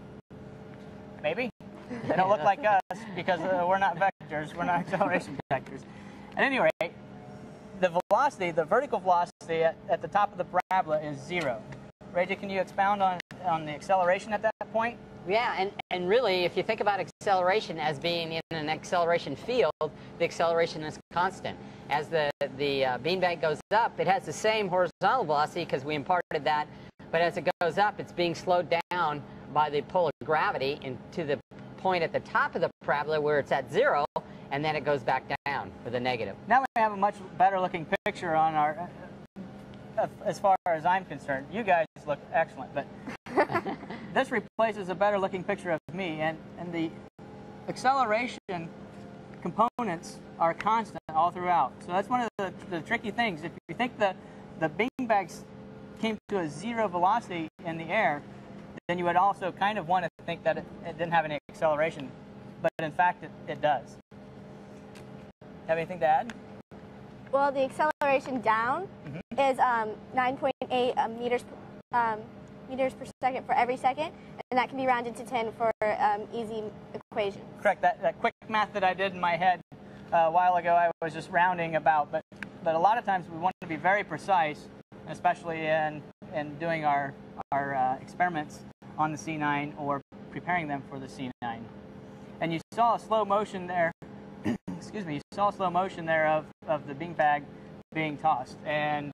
Maybe. They don't look like us, because uh, we're not vectors. We're not acceleration vectors. At any rate, the velocity, the vertical velocity at, at the top of the parabola is zero. Reggie, can you expound on, on the acceleration at that point? Yeah, and, and really, if you think about acceleration as being in an acceleration field, the acceleration is constant. As the, the uh, beanbag goes up, it has the same horizontal velocity because we imparted that, but as it goes up, it's being slowed down by the pull of gravity and to the point at the top of the parabola where it's at zero, and then it goes back down with a negative. Now we have a much better looking picture on our, uh, as far as I'm concerned. You guys look excellent, but this replaces a better looking picture of me, and, and the acceleration components are constant all throughout. So that's one of the, the tricky things. If you think the, the beanbags came to a zero velocity in the air, then you would also kind of want to think that it, it didn't have any acceleration. acceleration, but in fact, it, it does. Have anything to add? Well, the acceleration down mm-hmm. is um, nine point eight um, meters, um, meters per second for every second, and that can be rounded to ten for um, easy equations. Correct. That, that quick math that I did in my head uh, a while ago, I was just rounding about, but but a lot of times we want to be very precise, especially in in doing our our uh, experiments on the C nine or preparing them for the C nine. And you saw a slow motion there. Excuse me. You saw a slow motion there of of the beanbag being tossed, and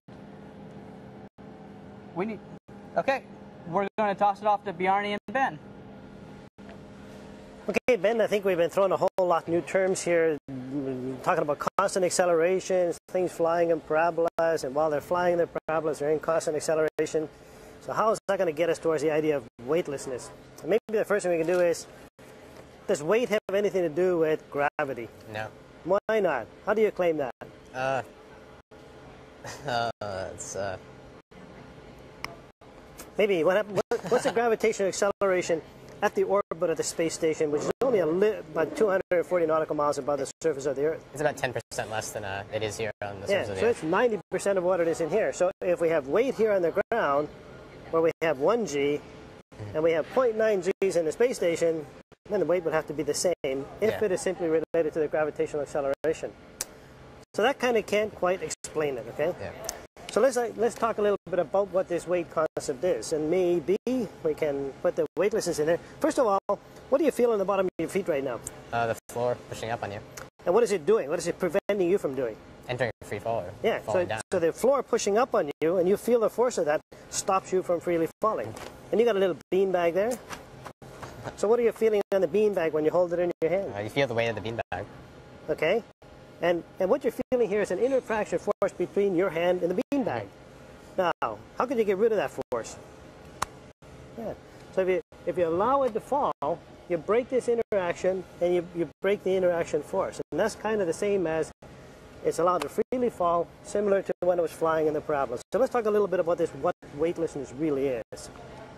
we need. Okay, we're going to toss it off to Bjarne and Ben. Okay, Ben, I think we've been throwing a whole lot of new terms here, talking about constant accelerations, things flying in parabolas, and while they're flying in their parabolas, they're in constant acceleration. So how is that going to get us towards the idea of weightlessness? And maybe the first thing we can do is, does weight have anything to do with gravity? No. Why not? How do you claim that? Uh, uh it's, uh... Maybe, what happened, what, what's the gravitational acceleration at the orbit of the space station, which is only a li about two hundred forty nautical miles above the surface of the Earth? It's about ten percent less than uh, it is here on the surface yeah, of the so Earth. it's ninety percent of what it is in here. So if we have weight here on the ground, where we have one G, and we have zero point nine G's in the space station, then the weight would have to be the same if yeah. it is simply related to the gravitational acceleration. So that kind of can't quite explain it, okay? Yeah. So let's uh, let's talk a little bit about what this weight concept is, and maybe we can put the weightlessness in there. First of all, what do you feel on the bottom of your feet right now? Uh, the floor pushing up on you. And what is it doing? What is it preventing you from doing? Entering free fall or yeah, falling so, down. So the floor pushing up on you, and you feel the force of that stops you from freely falling. And you got a little bean bag there. So what are you feeling on the bean bag when you hold it in your hand? Uh, you feel the weight of the bean bag. Okay. And, and what you're feeling here is an interaction force between your hand and the beanbag. Now, how can you get rid of that force? Yeah. So if you, if you allow it to fall, you break this interaction and you, you break the interaction force. And that's kind of the same as it's allowed to freely fall, similar to when it was flying in the parabola. So let's talk a little bit about this, what weightlessness really is.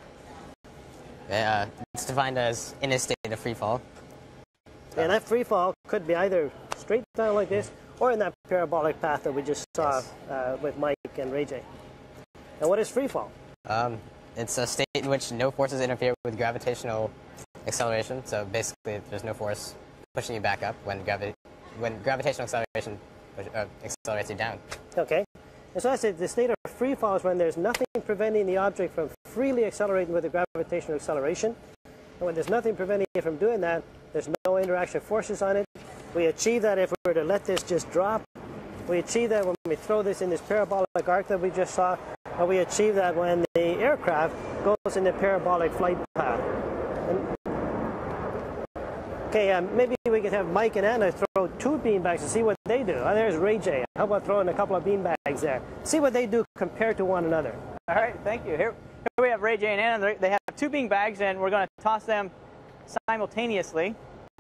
Yeah, it's defined as in a state of free fall. And that free fall could be either straight down like this, or in that parabolic path that we just saw yes. uh, with Mike and Ray J. And what is free fall? Um, it's a state in which no forces interfere with gravitational acceleration. So basically, there's no force pushing you back up when gravi when gravitational acceleration push, uh, accelerates you down. Okay. And so that's it. The state of free fall is when there's nothing preventing the object from freely accelerating with the gravitational acceleration. And when there's nothing preventing it from doing that, there's no interaction forces on it. We achieve that if we were to let this just drop. We achieve that when we throw this in this parabolic arc that we just saw. And we achieve that when the aircraft goes in the parabolic flight path. And okay, um, maybe we could have Mike and Anna throw two beanbags and see what they do. Oh, there's Ray J. How about throwing a couple of beanbags there? See what they do compared to one another. All right, thank you. Here, here we have Ray J and Anna. They have two beanbags, and we're going to toss them simultaneously.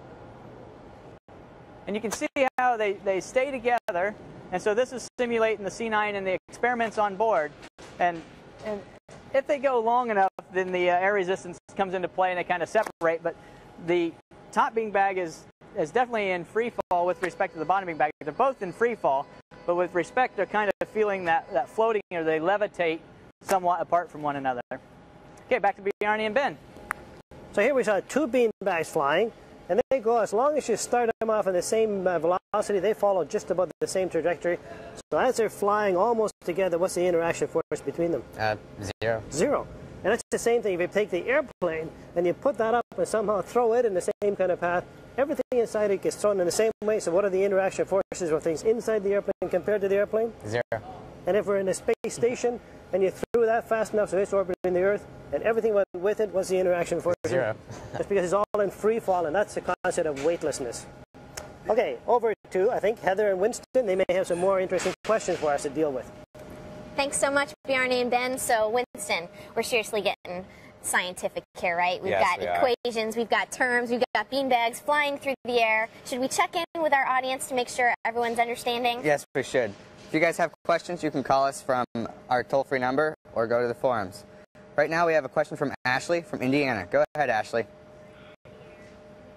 And you can see how they, they stay together. And so this is simulating the C nine and the experiments on board. And, and if they go long enough, then the uh, air resistance comes into play and they kind of separate. But the top beanbag is, is definitely in free fall with respect to the bottom beanbag. They're both in free fall, but with respect, they're kind of feeling that, that floating, or they levitate somewhat apart from one another. Okay, back to Bjarne and Ben. So here we saw two beanbags flying, and they go, as long as you start them off in the same uh, velocity, they follow just about the same trajectory. So as they're flying almost together, what's the interaction force between them? Uh, zero. Zero. And that's the same thing if you take the airplane and you put that up and somehow throw it in the same kind of path, everything inside it gets thrown in the same way. So what are the interaction forces or things inside the airplane compared to the airplane? Zero. And if we're in a space station and you threw that fast enough so it's orbiting the Earth and everything went with it, what's the interaction force? Zero. That's because it's all in free fall, and that's the concept of weightlessness. Okay, over to, I think, Heather and Winston. They may have some more interesting questions for us to deal with. Thanks so much, Bjarne and Ben. So, Winston, we're seriously getting scientific here, right? We've yes, got we equations, we've got terms, we've got beanbags flying through the air. Should we check in with our audience to make sure everyone's understanding? Yes, we should. If you guys have questions, you can call us from our toll-free number or go to the forums. Right now we have a question from Ashley from Indiana. Go ahead, Ashley.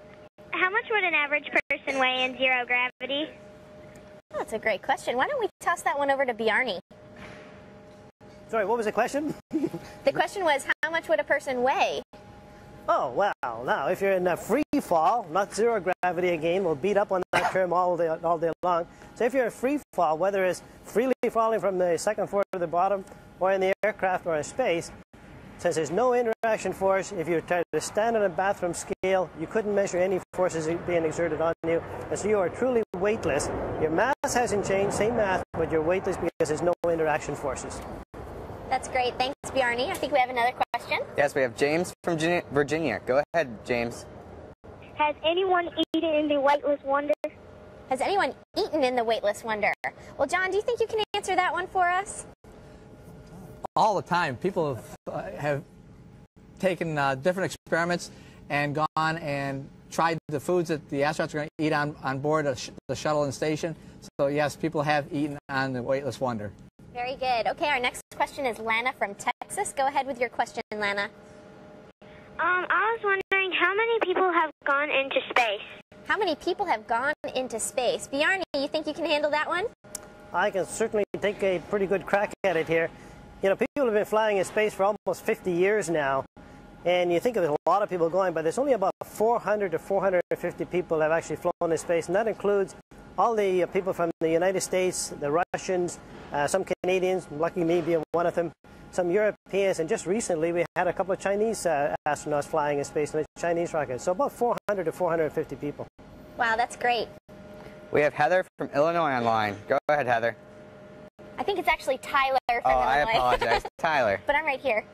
would an average person weigh in zero gravity? That's a great question. Why don't we toss that one over to Bjarni? Sorry, what was the question? The question was, how much would a person weigh? Oh, well, now, if you're in a free fall, not zero gravity again, we'll beat up on that term all day, all day long. So if you're in free fall, whether it's freely falling from the second floor to the bottom, or in the aircraft or in space, since there's no interaction force, if you try to stand on a bathroom scale, you couldn't measure any forces being exerted on you. And so you are truly weightless. Your mass hasn't changed, same mass, but you're weightless because there's no interaction forces. That's great. Thanks, Bjarni. I think we have another question. Yes, we have James from Virginia. Go ahead, James. Has anyone eaten in the weightless wonder? Has anyone eaten in the weightless wonder? Well, John, do you think you can answer that one for us? All the time. People have, uh, have taken uh, different experiments and gone and tried the foods that the astronauts are going to eat on, on board the, sh the shuttle and station. So, yes, people have eaten on the weightless wonder. Very good. Okay, our next question is Lana from Texas. Go ahead with your question, Lana. Um, I was wondering how many people have gone into space? How many people have gone into space? Bjarni, you think you can handle that one? I can certainly take a pretty good crack at it here. You know, people have been flying in space for almost fifty years now, and you think of a lot of people going, but there's only about four hundred to four hundred fifty people that have actually flown in space, and that includes all the uh, people from the United States, the Russians, uh, some Canadians, lucky me being one of them, some Europeans, and just recently we had a couple of Chinese uh, astronauts flying in space in a Chinese rocket. So about four hundred to four hundred fifty people. Wow, that's great. We have Heather from Illinois online. Go ahead, Heather. I think it's actually Tyler from oh, Illinois. I apologize. Tyler. But I'm right here.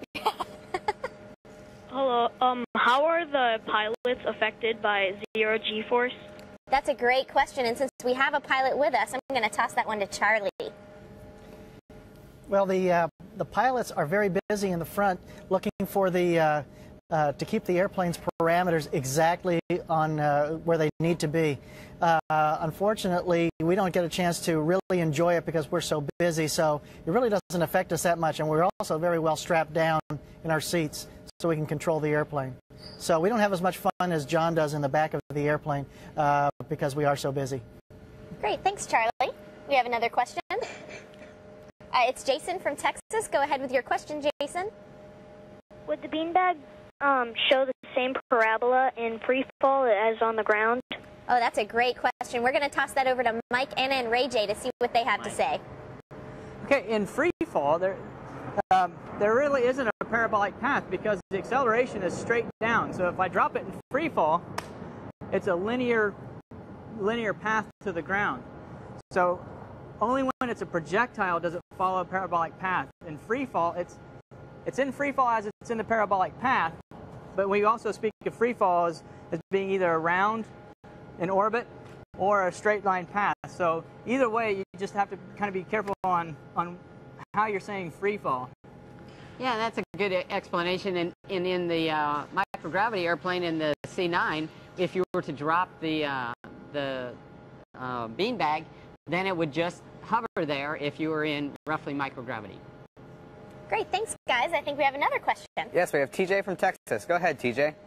Hello. Um, how are the pilots affected by zero G-force? That's a great question, and since we have a pilot with us, I'm going to toss that one to Charlie. Well, the uh, the pilots are very busy in the front, looking for the uh, uh, to keep the airplane's parameters exactly on uh, where they need to be. Uh, unfortunately, we don't get a chance to really enjoy it because we're so busy. So it really doesn't affect us that much, and we're also very well strapped down in our seats, so we can control the airplane. So we don't have as much fun as John does in the back of the airplane uh, because we are so busy. Great, thanks, Charlie. We have another question. Uh, it's Jason from Texas. Go ahead with your question, Jason. Would the beanbag um, show the same parabola in free fall as on the ground? Oh, that's a great question. We're going to toss that over to Mike, Anna, and Ray J to see what they have to say. Okay, in free fall, there, um, there really isn't a parabolic path because the acceleration is straight down. So if I drop it in free fall, it's a linear, linear path to the ground. So only when it's a projectile does it follow a parabolic path. In free fall, it's, it's in free fall as it's in the parabolic path, but we also speak of free fall as, as being either around in orbit or a straight line path. So either way, you just have to kind of be careful on, on how you're saying free fall. Yeah, that's a good explanation. And in, in, in the uh, microgravity airplane in the C nine, if you were to drop the, uh, the uh, beanbag, then it would just hover there if you were in roughly microgravity. Great, thanks, guys. I think we have another question. Yes, we have T J from Texas. Go ahead, T J.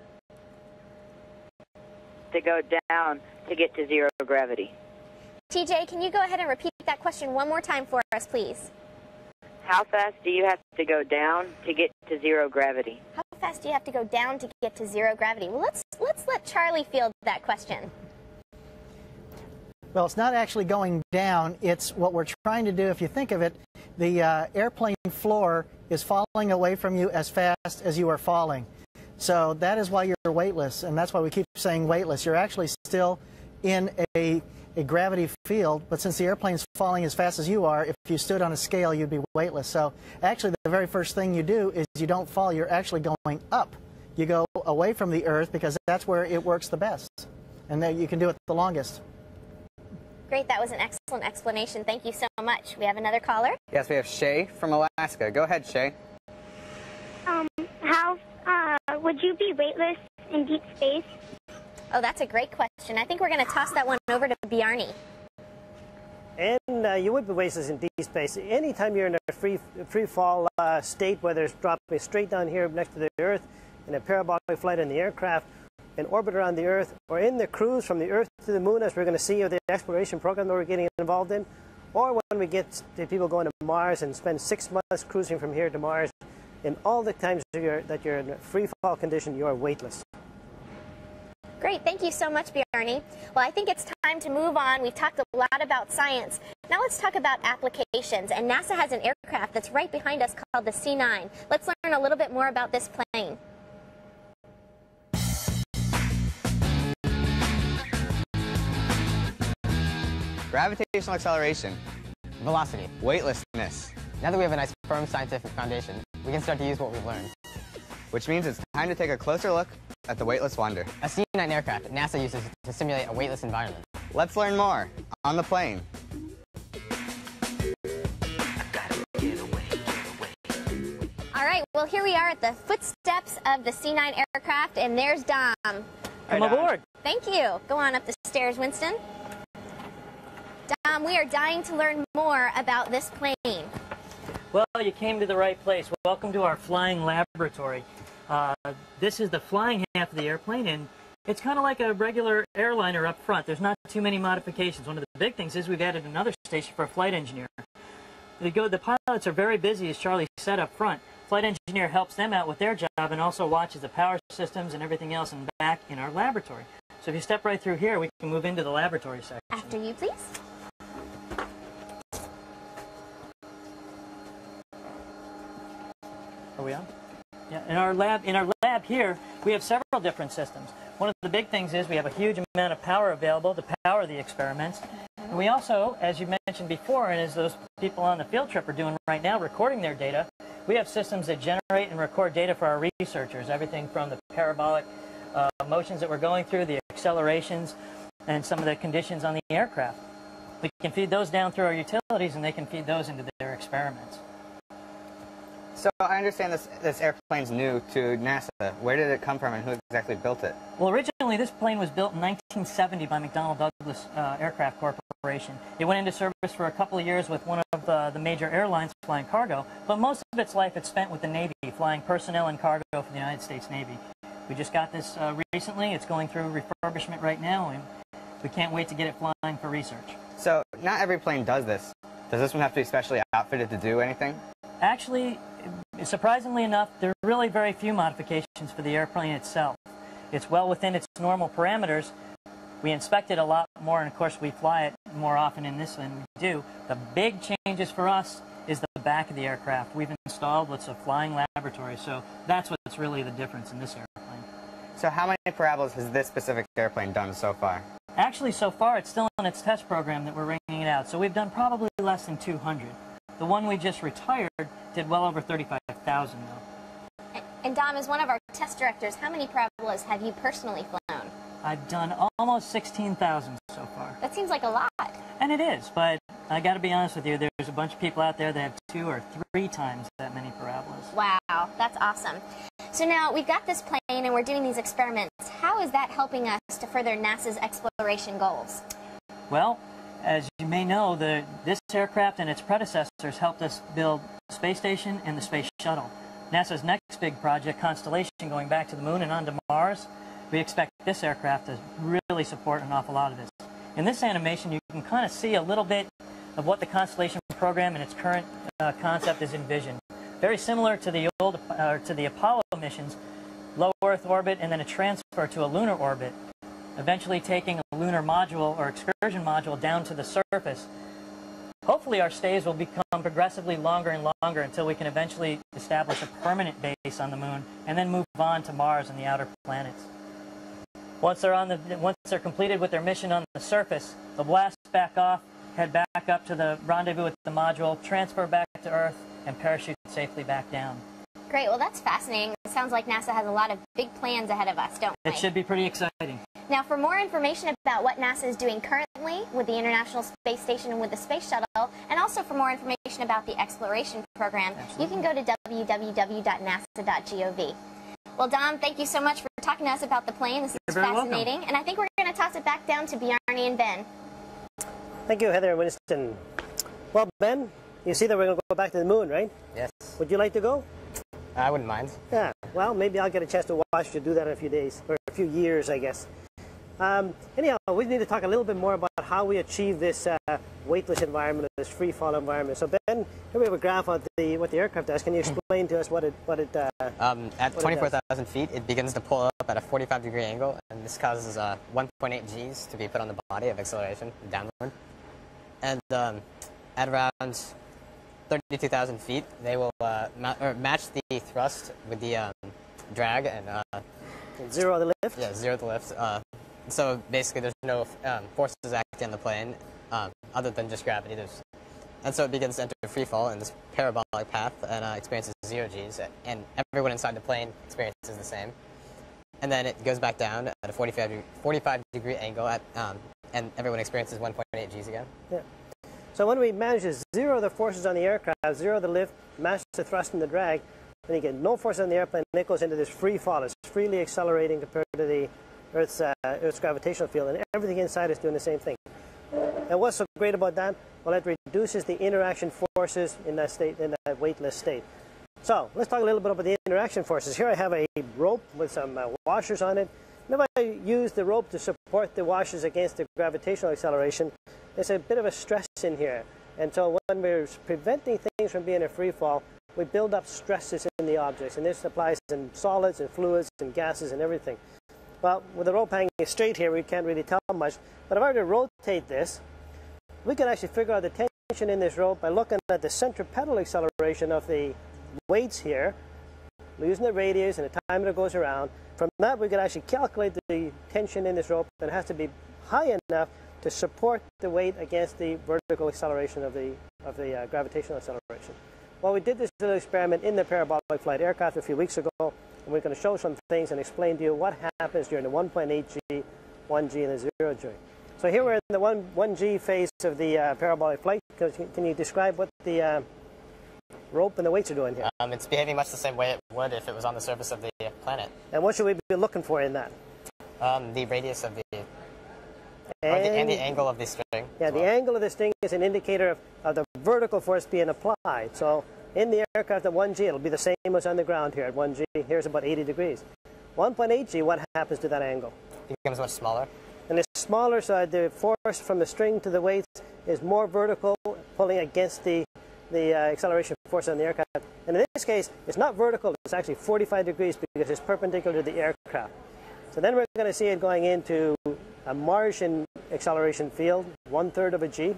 To go down to get to zero gravity. T J, can you go ahead and repeat that question one more time for us, please? How fast do you have to go down to get to zero gravity? How fast do you have to go down to get to zero gravity? Well, let's let's let Charlie field that question. Well, it's not actually going down. It's what we're trying to do. If you think of it, the uh, airplane floor is falling away from you as fast as you are falling. So that is why you're weightless, and that's why we keep saying weightless. You're actually still in a, a gravity field, but since the airplane's falling as fast as you are, if you stood on a scale, you'd be weightless. So actually, the very first thing you do is you don't fall. You're actually going up. You go away from the Earth because that's where it works the best, and then you can do it the longest. Great, that was an excellent explanation. Thank you so much. We have another caller. Yes, we have Shay from Alaska. Go ahead, Shay. Um, how uh, would you be weightless in deep space? Oh, that's a great question. I think we're going to toss that one over to Bjarni. And uh, you would be weightless in deep space. Anytime you're in a free free fall uh, state, whether it's dropping straight down here next to the Earth in a parabolic flight in the aircraft, and orbit around the Earth, or in the cruise from the Earth to the Moon, as we're going to see with the exploration program that we're getting involved in, or when we get the people going to Mars and spend six months cruising from here to Mars, in all the times that you're, that you're in a free fall condition, you are weightless. Great, thank you so much, Bjarne. Well, I think it's time to move on. We've talked a lot about science. Now let's talk about applications. And NASA has an aircraft that's right behind us called the C nine. Let's learn a little bit more about this plane. Gravitational acceleration. Velocity. Weightlessness. Now that we have a nice firm scientific foundation, we can start to use what we've learned. Which means it's time to take a closer look at the weightless wonder. A C nine aircraft that NASA uses to simulate a weightless environment. Let's learn more on the plane. All right, well, here we are at the footsteps of the C nine aircraft, and there's Dom. Come aboard. Thank you. Go on up the stairs, Winston. Dom, we are dying to learn more about this plane. Well, you came to the right place. Welcome to our flying laboratory. Uh, this is the flying half of the airplane, and it's kind of like a regular airliner up front. There's not too many modifications. One of the big things is we've added another station for a flight engineer. They go, the pilots are very busy, as Charlie said up front. Flight engineer helps them out with their job and also watches the power systems and everything else in back in our laboratory. So if you step right through here, we can move into the laboratory section. After you, please. Are we on? Yeah, in our lab, in our lab here, we have several different systems. One of the big things is we have a huge amount of power available to power the experiments. And we also, as you mentioned before, and as those people on the field trip are doing right now, recording their data, we have systems that generate and record data for our researchers, everything from the parabolic uh, motions that we're going through, the accelerations, and some of the conditions on the aircraft. We can feed those down through our utilities, and they can feed those into their experiments. So I understand this, this airplane's new to NASA. Where did it come from and who exactly built it? Well, originally this plane was built in nineteen seventy by McDonnell Douglas uh, Aircraft Corporation. It went into service for a couple of years with one of uh, the major airlines flying cargo, but most of its life it's spent with the Navy, flying personnel and cargo for the United States Navy. We just got this uh, recently. It's going through refurbishment right now, and we can't wait to get it flying for research. So not every plane does this. Does this one have to be specially outfitted to do anything? Actually, surprisingly enough, there are really very few modifications for the airplane itself. It's well within its normal parameters. We inspect it a lot more, and of course we fly it more often in this than we do. The big changes for us is the back of the aircraft. We've installed what's a flying laboratory, so that's what's really the difference in this airplane. So how many parabolas has this specific airplane done so far? Actually, so far it's still in its test program that we're ringing it out, so we've done probably less than two hundred. The one we just retired did well over thirty-five thousand, though. And Dom, as one of our test directors, how many parabolas have you personally flown? I've done almost sixteen thousand so far. That seems like a lot. And it is, but I got to be honest with you, there's a bunch of people out there that have two or three times that many parabolas. Wow, that's awesome. So now we've got this plane and we're doing these experiments. How is that helping us to further NASA's exploration goals? Well, as you may know, the, this aircraft and its predecessors helped us build the space station and the space shuttle. NASA's next big project, Constellation, going back to the moon and on to Mars, we expect this aircraft to really support an awful lot of this. In this animation, you can kind of see a little bit of what the Constellation program and its current uh, concept is envisioned. Very similar to the old, uh, to the Apollo missions, low Earth orbit and then a transfer to a lunar orbit, eventually taking a lunar module or excursion module down to the surface. Hopefully our stays will become progressively longer and longer until we can eventually establish a permanent base on the moon and then move on to Mars and the outer planets. Once they're, on the, once they're completed with their mission on the surface, they'll blast back off, head back up to the rendezvous with the module, transfer back to Earth, and parachute safely back down. Great, well that's fascinating. It sounds like NASA has a lot of big plans ahead of us, don't we? It should be pretty exciting. Now, for more information about what NASA is doing currently with the International Space Station and with the Space Shuttle, and also for more information about the exploration program, Absolutely. You can go to w w w dot nasa dot gov. Well, Dom, thank you so much for talking to us about the plane. This is fascinating. Welcome. And I think we're going to toss it back down to Bjarne and Ben. Thank you, Heather and Winston. Well, Ben, you see that we're going to go back to the moon, right? Yes. Would you like to go? I wouldn't mind. Yeah, well, maybe I'll get a chance to watch you do that in a few days, or few years, I guess. Um, anyhow, we need to talk a little bit more about how we achieve this uh, weightless environment, this free fall environment. So Ben, here we have a graph of the, what the aircraft does. Can you explain to us what it what it? Uh, um, at twenty-four thousand feet, it begins to pull up at a forty-five degree angle, and this causes uh, one point eight G's to be put on the body of acceleration downward. And um, at around thirty-two thousand feet, they will uh, ma or match the thrust with the um, drag and uh, zero the lift. Yeah, zero the lift. Uh, so basically, there's no um, forces acting on the plane um, other than just gravity. There's, and so it begins to enter free fall in this parabolic path and uh, experiences zero G's, and everyone inside the plane experiences the same. And then it goes back down at a forty-five degree angle, at, um, and everyone experiences one point eight G's again. Yeah. So when we manage to zero the forces on the aircraft, zero the lift, match the thrust and the drag, then you get no force on the airplane, and it goes into this free fall. It's freely accelerating compared to the Earth's, uh, Earth's gravitational field, and everything inside is doing the same thing. And what's so great about that? Well, it reduces the interaction forces in that state, in that weightless state. So let's talk a little bit about the interaction forces. Here I have a rope with some uh, washers on it. And if I use the rope to support the washers against the gravitational acceleration, there's a bit of a stress in here. And so when we're preventing things from being a free fall, we build up stresses in the objects. And this applies in solids and fluids and gases and everything. Well, with the rope hanging straight here, we can't really tell much. But if I were to rotate this, we can actually figure out the tension in this rope by looking at the centripetal acceleration of the weights here, using the radius and the time that it goes around. From that, we can actually calculate the tension in this rope, and it has to be high enough to support the weight against the vertical acceleration of the, of the uh, gravitational acceleration. Well, we did this little experiment in the parabolic flight aircraft a few weeks ago, and we're going to show some things and explain to you what happens during the one point eight G, one G, and the zero G. So here we're in the one, one G phase of the uh, parabolic flight. Can you describe what the uh, rope and the weights are doing here? Um, it's behaving much the same way it would if it was on the surface of the planet. And what should we be looking for in that? Um, the radius of the, and, or the, and the angle of the string. Yeah, well. The angle of the string is an indicator of, of the vertical force being applied. So in the aircraft at one G, it'll be the same as on the ground here at one G. Here's about eighty degrees. one point eight G, what happens to that angle? It becomes much smaller. And it's smaller, so the force from the string to the weights is more vertical, pulling against the, the uh, acceleration force on the aircraft. And in this case, it's not vertical, it's actually forty-five degrees because it's perpendicular to the aircraft. So then we're going to see it going into a Martian acceleration field, one-third of a G.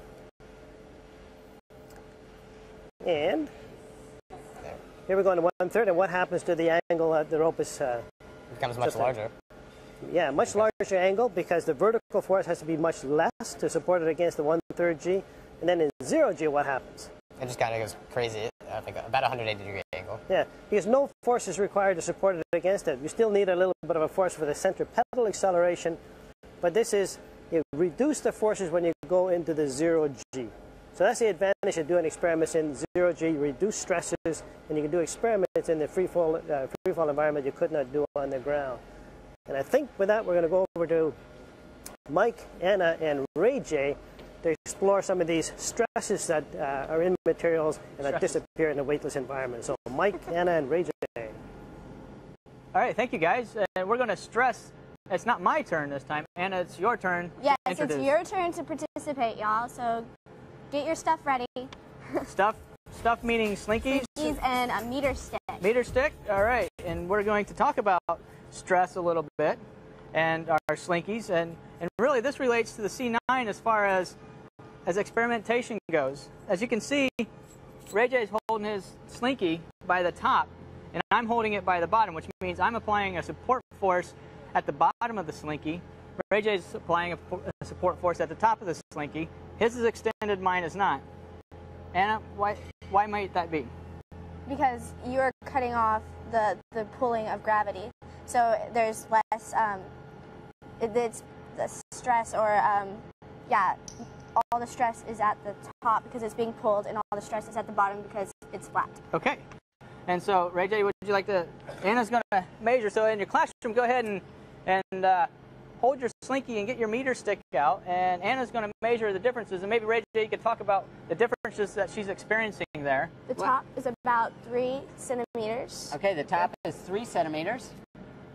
And here we're going to one-third, and what happens to the angle that the rope is... Uh, it becomes much larger. Yeah, much larger angle because the vertical force has to be much less to support it against the one-third G. And then in zero G, what happens? It just kind of goes crazy, I think, about a one hundred eighty degree angle. Yeah, because no force is required to support it against it. You still need a little bit of a force for the centripetal acceleration, but this is, you reduce the forces when you go into the zero G. So that's the advantage of doing experiments in zero G, reduce stresses, and you can do experiments in the free fall, uh, free fall environment you could not do on the ground. And I think with that, we're going to go over to Mike, Anna, and Ray J to explore some of these stresses that uh, are in materials and that disappear in a weightless environment. So Mike, Anna, and Ray J. All right, thank you, guys. And uh, we're going to stress, it's not my turn this time. Anna, it's your turn. Yes, to introduce. It's your turn to participate, y'all. So get your stuff ready. Stuff? Stuff meaning slinkies? Slinkies and a meter stick. Meter stick? All right. And we're going to talk about stress a little bit and our slinkies. And, and really, this relates to the C nine as far as, as experimentation goes. As you can see, Ray J is holding his slinky by the top, and I'm holding it by the bottom, which means I'm applying a support force at the bottom of the slinky. Ray J is applying a, a support force at the top of the slinky. His is extended, mine is not. Anna, why, why might that be? Because you're cutting off the, the pulling of gravity. So there's less, um, it, it's the stress or, um, yeah, all the stress is at the top because it's being pulled, and all the stress is at the bottom because it's flat. Okay. And so, Ray J, would you like to, Anna's going to measure. So in your classroom, go ahead and, and uh, hold your slinky and get your meter stick out, and Anna's going to measure the differences, and maybe Ray J, you could talk about the differences that she's experiencing there. The top what? is about three centimeters. Okay, the top is three centimeters.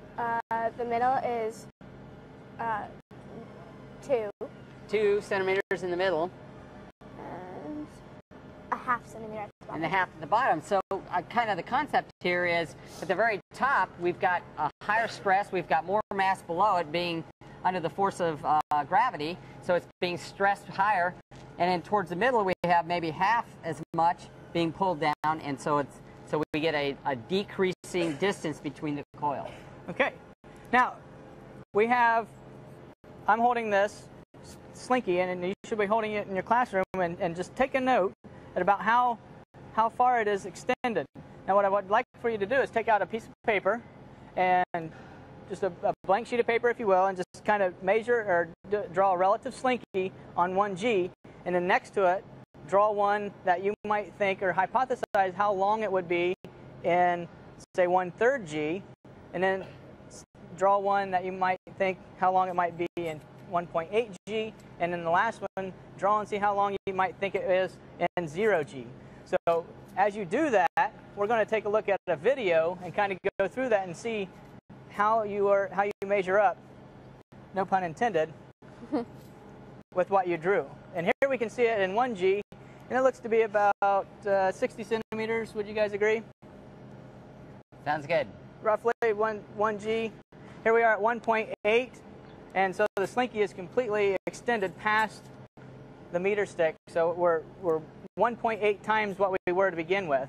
Uh, the middle is uh, two. Two centimeters in the middle. And a half centimeter at the bottom. And the half at the bottom. So uh, kind of the concept here is at the very top, we've got a higher stress. We've got more mass below it being under the force of uh, gravity. So it's being stressed higher. And then towards the middle, we have maybe half as much being pulled down. And so it's so we get a, a decreasing distance between the coil. Okay. Now, we have, I'm holding this slinky, and you should be holding it in your classroom, and, and just take a note at about how, how far it is extended. Now, what I would like for you to do is take out a piece of paper, and just a, a blank sheet of paper, if you will, and just kind of measure or d draw a relative slinky on one G, and then next to it, draw one that you might think or hypothesize how long it would be in, say, one third G, and then draw one that you might think how long it might be in one point eight G, and then the last one, draw and see how long you might think it is in zero G. So as you do that, we're going to take a look at a video and kind of go through that and see how you are how you measure up, no pun intended, with what you drew. And here we can see it in one G, and it looks to be about uh, sixty centimeters. Would you guys agree? Sounds good. Roughly one, one G. Here we are at one point eight, and so the slinky is completely extended past the meter stick. So we're, we're one point eight times what we were to begin with.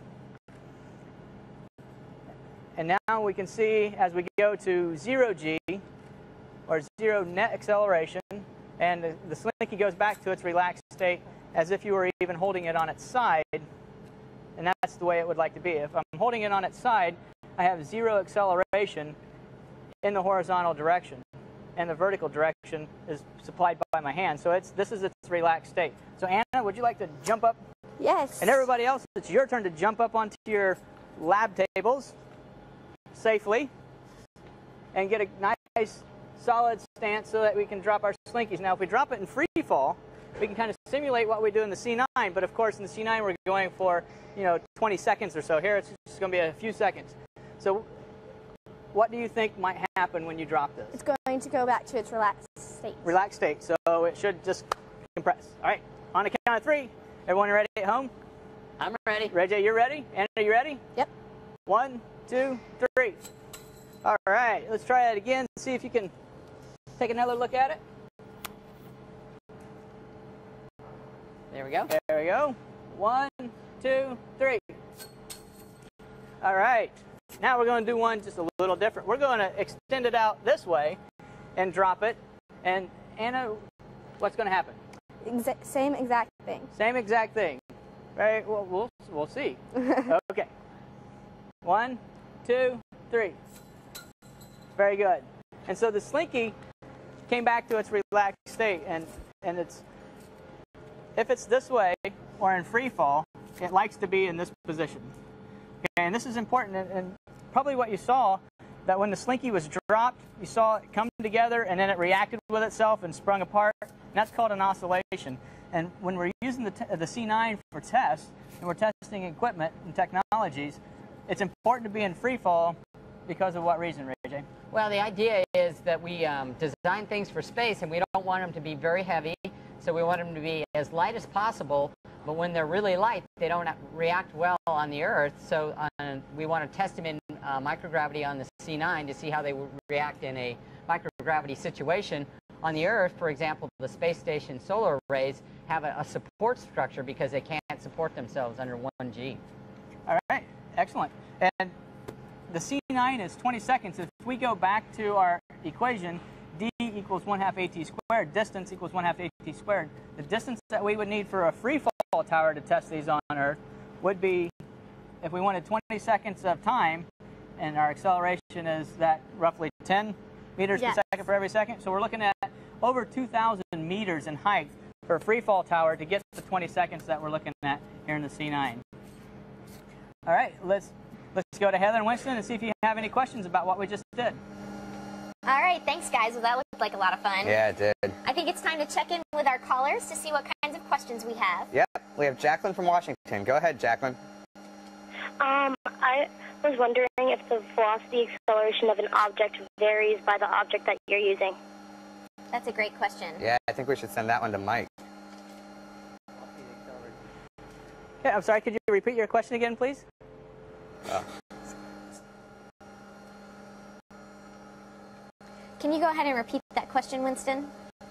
And now we can see as we go to zero G, or zero net acceleration, and the, the slinky goes back to its relaxed state as if you were even holding it on its side, and that's the way it would like to be. If I'm holding it on its side, I have zero acceleration in the horizontal direction, and the vertical direction is supplied by my hand. So it's this is its relaxed state. So Anna, would you like to jump up? Yes. And everybody else, it's your turn to jump up onto your lab tables safely and get a nice solid stance so that we can drop our slinkies. Now, if we drop it in free fall, we can kind of simulate what we do in the C nine, but of course in the C nine we're going for, you know, twenty seconds or so. Here it's just going to be a few seconds. So what do you think might happen when you drop this? It's going to go back to its relaxed state. Relaxed state, so it should just compress. All right, on the count of three. Everyone ready at home? I'm ready. Ray J, you're ready? Anna, you ready? Yep. One, two, three. All right, let's try that again. See if you can take another look at it. There we go. There we go. One, two, three. All right. Now we're going to do one just a little different. We're going to extend it out this way and drop it. And Anna, what's going to happen? Exa same exact thing. Same exact thing. Right? Well, we'll, we'll see. Okay. One, two, three. Very good. And so the slinky came back to its relaxed state, and, and it's if it's this way or in free fall, it likes to be in this position. Okay, and this is important, and, and probably what you saw, that when the slinky was dropped, you saw it come together and then it reacted with itself and sprung apart. And that's called an oscillation. And when we're using the, t the C nine for tests, and we're testing equipment and technologies, it's important to be in free fall because of what reason, Ray J? Well, the idea is that we um, design things for space, and we don't want them to be very heavy, so we want them to be as light as possible, but when they're really light, they don't react well on the Earth, so uh, we want to test them in uh, microgravity on the C nine to see how they would react in a microgravity situation. On the Earth, for example, the space station solar arrays have a, a support structure because they can't support themselves under one G. All right, excellent. And the C nine is twenty seconds. If we go back to our equation, d equals one half at squared, distance equals one half at squared. The distance that we would need for a free fall tower to test these on Earth would be, if we wanted twenty seconds of time, and our acceleration is that roughly ten meters Yes. per second for every second. So we're looking at over two thousand meters in height for a free fall tower to get the twenty seconds that we're looking at here in the C nine. All right, let's let's go to Heather and Winston and see if you have any questions about what we just did. All right, thanks, guys. Well, that looked like a lot of fun. Yeah, it did. I think it's time to check in with our callers to see what kinds of questions we have. Yep, we have Jacqueline from Washington. Go ahead, Jacqueline. Um, I was wondering if the velocity acceleration of an object varies by the object that you're using. That's a great question. Yeah, I think we should send that one to Mike. Yeah, I'm sorry, could you repeat your question again, please? Oh. Can you go ahead and repeat that question, Winston?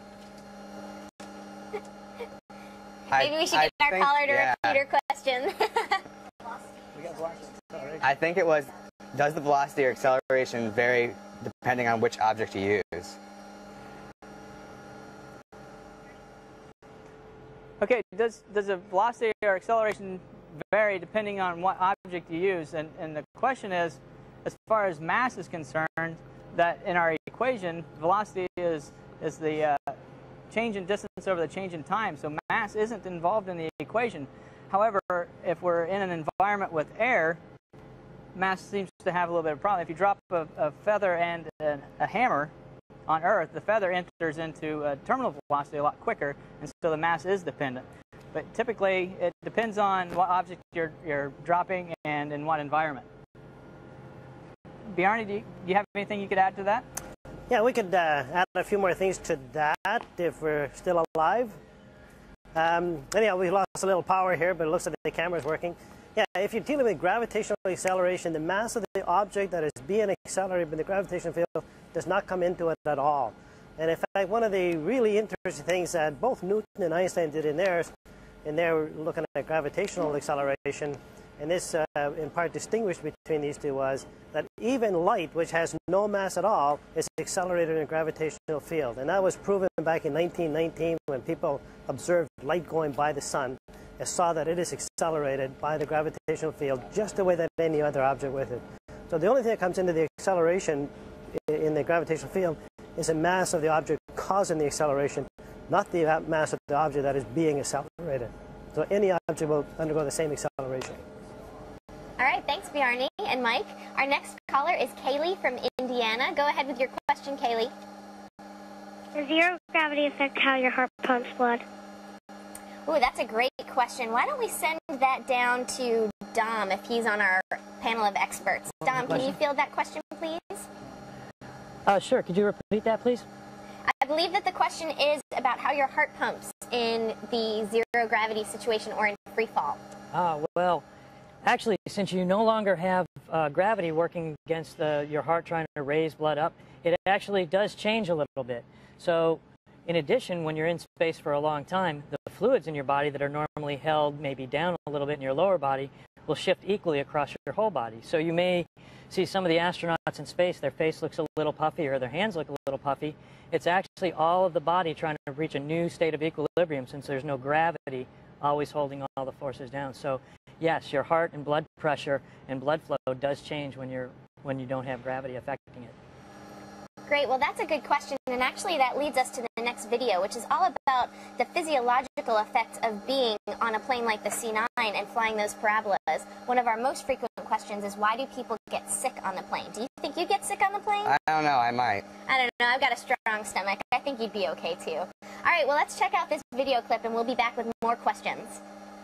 Maybe we should I get our think, caller to yeah. repeat her question. I think it was, does the velocity or acceleration vary depending on which object you use? Okay, does, does the velocity or acceleration vary depending on what object you use? And, and the question is, as far as mass is concerned, that in our equation, velocity is, is the uh, change in distance over the change in time. So mass isn't involved in the equation. However, if we're in an environment with air, mass seems to have a little bit of a problem. If you drop a, a feather and a, a hammer on Earth, the feather enters into a terminal velocity a lot quicker, and so the mass is dependent. But typically, it depends on what object you're, you're dropping and in what environment. Bjarne, do you, do you have anything you could add to that? Yeah, we could uh, add a few more things to that if we're still alive. Um, anyhow, we lost a little power here, but it looks like the camera's working. Yeah, if you're dealing with gravitational acceleration, the mass of the object that is being accelerated by the gravitational field does not come into it at all. And in fact, one of the really interesting things that both Newton and Einstein did in theirs, and they were looking at gravitational acceleration, and this uh, in part distinguished between these two, was that even light, which has no mass at all, is accelerated in a gravitational field. And that was proven back in nineteen nineteen when people observed light going by the sun and saw that it is accelerated by the gravitational field just the way that any other object with it. So the only thing that comes into the acceleration in the gravitational field is the mass of the object causing the acceleration, not the mass of the object that is being accelerated. So any object will undergo the same acceleration. All right, thanks, Bjarne and Mike. Our next caller is Kaylee from Indiana. Go ahead with your question, Kaylee. Does zero gravity affect how your heart pumps blood? Ooh, that's a great question. Why don't we send that down to Dom if he's on our panel of experts. Dom, can you field that question, please? Uh, sure. Could you repeat that, please? I believe that the question is about how your heart pumps in the zero gravity situation or in free fall. Ah, well, actually, since you no longer have uh, gravity working against the, your heart trying to raise blood up, it actually does change a little bit. So, in addition, when you're in space for a long time, the fluids in your body that are normally held maybe down a little bit in your lower body will shift equally across your whole body. So you may see some of the astronauts in space, their face looks a little puffy or their hands look a little puffy. It's actually all of the body trying to reach a new state of equilibrium since there's no gravity always holding all the forces down. So yes, your heart and blood pressure and blood flow does change when you're when you don't have gravity affecting it. Great, well that's a good question, and actually that leads us to the next video, which is all about the physiological effects of being on a plane like the C nine and flying those parabolas. One of our most frequent questions is, why do people get sick on the plane? Do you think you get sick on the plane? I don't know, I might. I don't know, I've got a strong stomach. I think you'd be okay too. All right, well let's check out this video clip and we'll be back with more questions.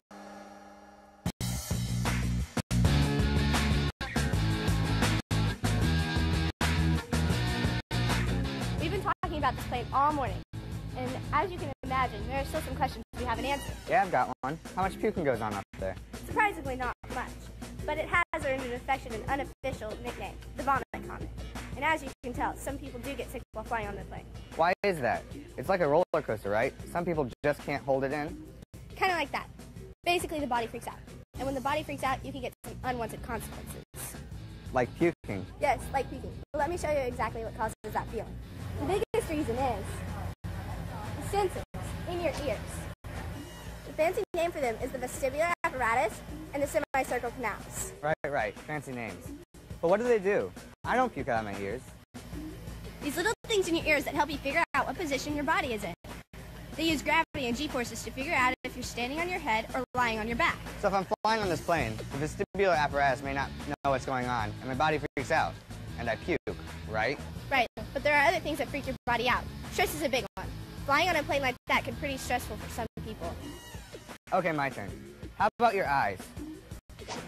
We've been talking about this plane all morning, and as you can imagine, there are still some questions we haven't answered. Yeah, I've got one. How much puking goes on up there? Surprisingly, not much, but it has earned an affection and unofficial nickname, the vomit comet. And as you can tell, some people do get sick while flying on the plane. Why is that? It's like a roller coaster, right? Some people just can't hold it in. Kind of like that. Basically, the body freaks out. And when the body freaks out, you can get some unwanted consequences. Like puking. Yes, like puking. But let me show you exactly what causes that feeling. The biggest reason is the sensors in your ears. The fancy name for them is the vestibular apparatus and the semicircle canals. Right, right. Fancy names. But what do they do? I don't puke out of my ears. These little things in your ears that help you figure out what position your body is in. They use gravity and g-forces to figure out if you're standing on your head or lying on your back. So if I'm flying on this plane, the vestibular apparatus may not know what's going on, and my body freaks out, and I puke, right? Right, but there are other things that freak your body out. Stress is a big one. Flying on a plane like that can be pretty stressful for some people. Okay, my turn. How about your eyes?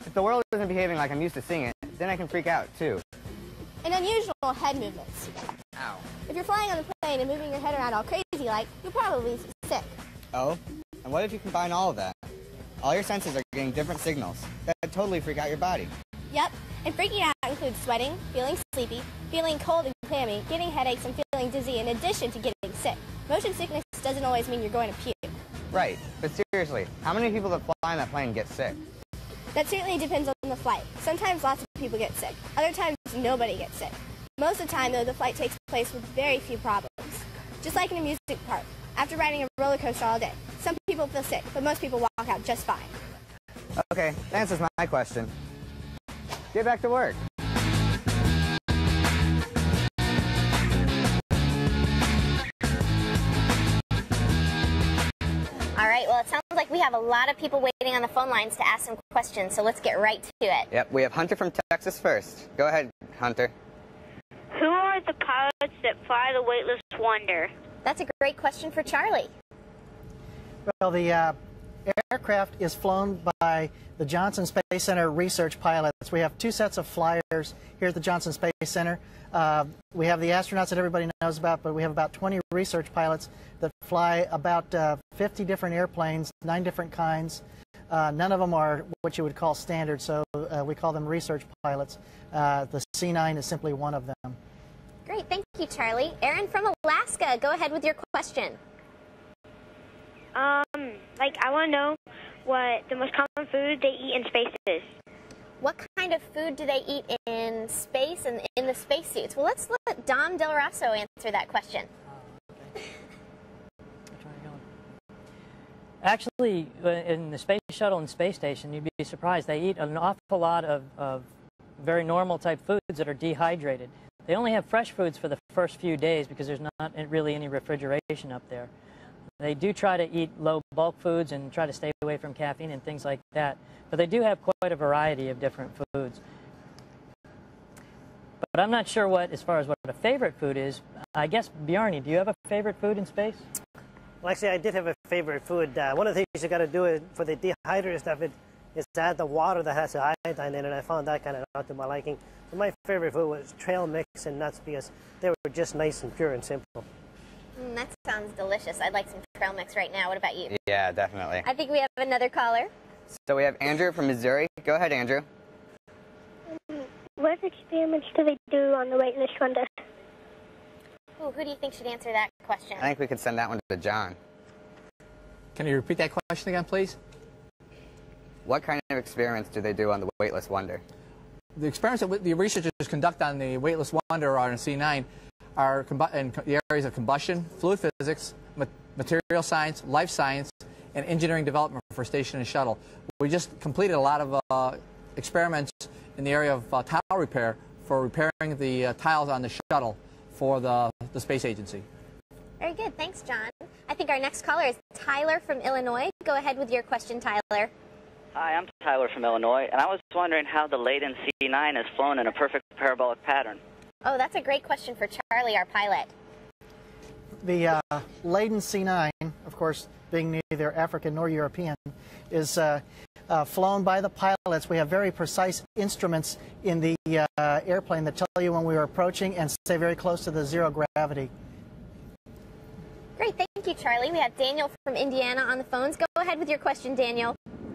if the world isn't behaving like I'm used to seeing it, then I can freak out too. And unusual head movements. Ow. If you're flying on the plane and moving your head around all crazy like, you'll probably be sick. Oh? And what if you combine all of that? All your senses are getting different signals. That'd totally freak out your body. Yep. And freaking out includes sweating, feeling sleepy, feeling cold and clammy, getting headaches, and feeling dizzy in addition to getting sick. Motion sickness doesn't always mean you're going to puke. Right. But seriously, how many people that fly on that plane get sick? That certainly depends on the flight. Sometimes lots of people get sick. Other times nobody gets sick. Most of the time, though, the flight takes place with very few problems. Just like in a music park, after riding a roller coaster all day, some people feel sick, but most people walk out just fine. Okay, that answers my question. Get back to work. All right, well, it sounds like we have a lot of people waiting on the phone lines to ask some questions, so let's get right to it. Yep, we have Hunter from Texas first. Go ahead, Hunter. Who are the pilots that fly the Weightless Wonder? That's a great question for Charlie. Well, the uh, aircraft is flown by the Johnson Space Center research pilots. We have two sets of flyers here at the Johnson Space Center. Uh, we have the astronauts that everybody knows about, but we have about twenty research pilots that fly about uh, fifty different airplanes, nine different kinds. Uh, none of them are what you would call standard, so uh, we call them research pilots. Uh, the C nine is simply one of them. Great, thank you, Charlie. Aaron from Alaska, go ahead with your question. Um, like, I want to know what the most common food they eat in space is. What kind of food do they eat in space and in the spacesuits? Well, let's let Dom Del Rosso answer that question. Actually, in the space shuttle and space station, you'd be surprised. They eat an awful lot of, of very normal type foods that are dehydrated. They only have fresh foods for the first few days because there's not really any refrigeration up there. They do try to eat low bulk foods and try to stay away from caffeine and things like that. But they do have quite a variety of different foods. But I'm not sure what, as far as what a favorite food is. I guess, Bjarni, do you have a favorite food in space? Well, actually, I did have a favorite food. Uh, one of the things you got to do is, for the dehydrated stuff it, is to add the water that has the iodine in it. I found that kind of not to my liking. But my favorite food was trail mix and nuts because they were just nice and pure and simple. Mm, that sounds delicious. I'd like some trail mix right now. What about you? Yeah, definitely. I think we have another caller. So we have Andrew from Missouri. Go ahead, Andrew. What experiments do they do on the Weightless Wonder? Ooh, who do you think should answer that question? I think we could send that one to John. Can you repeat that question again, please? What kind of experiments do they do on the Weightless Wonder? The experiments that the researchers conduct on the Weightless Wonder or on C nine are in the areas of combustion, fluid physics, material science, life science, and engineering development for station and shuttle. We just completed a lot of uh, experiments in the area of uh, tile repair for repairing the uh, tiles on the shuttle for the, the space agency. Very good. Thanks, John. I think our next caller is Tyler from Illinois. Go ahead with your question, Tyler. Hi, I'm Tyler from Illinois, and I was wondering how the Leyden C nine is flown in a perfect parabolic pattern. Oh, that's a great question for Charlie, our pilot. The uh, Leyden C nine, of course, being neither African nor European, is uh, uh, flown by the pilots. We have very precise instruments in the uh, airplane that tell you when we are approaching and stay very close to the zero gravity. Great, thank you, Charlie. We have Daniel from Indiana on the phones. Go ahead with your question, Daniel.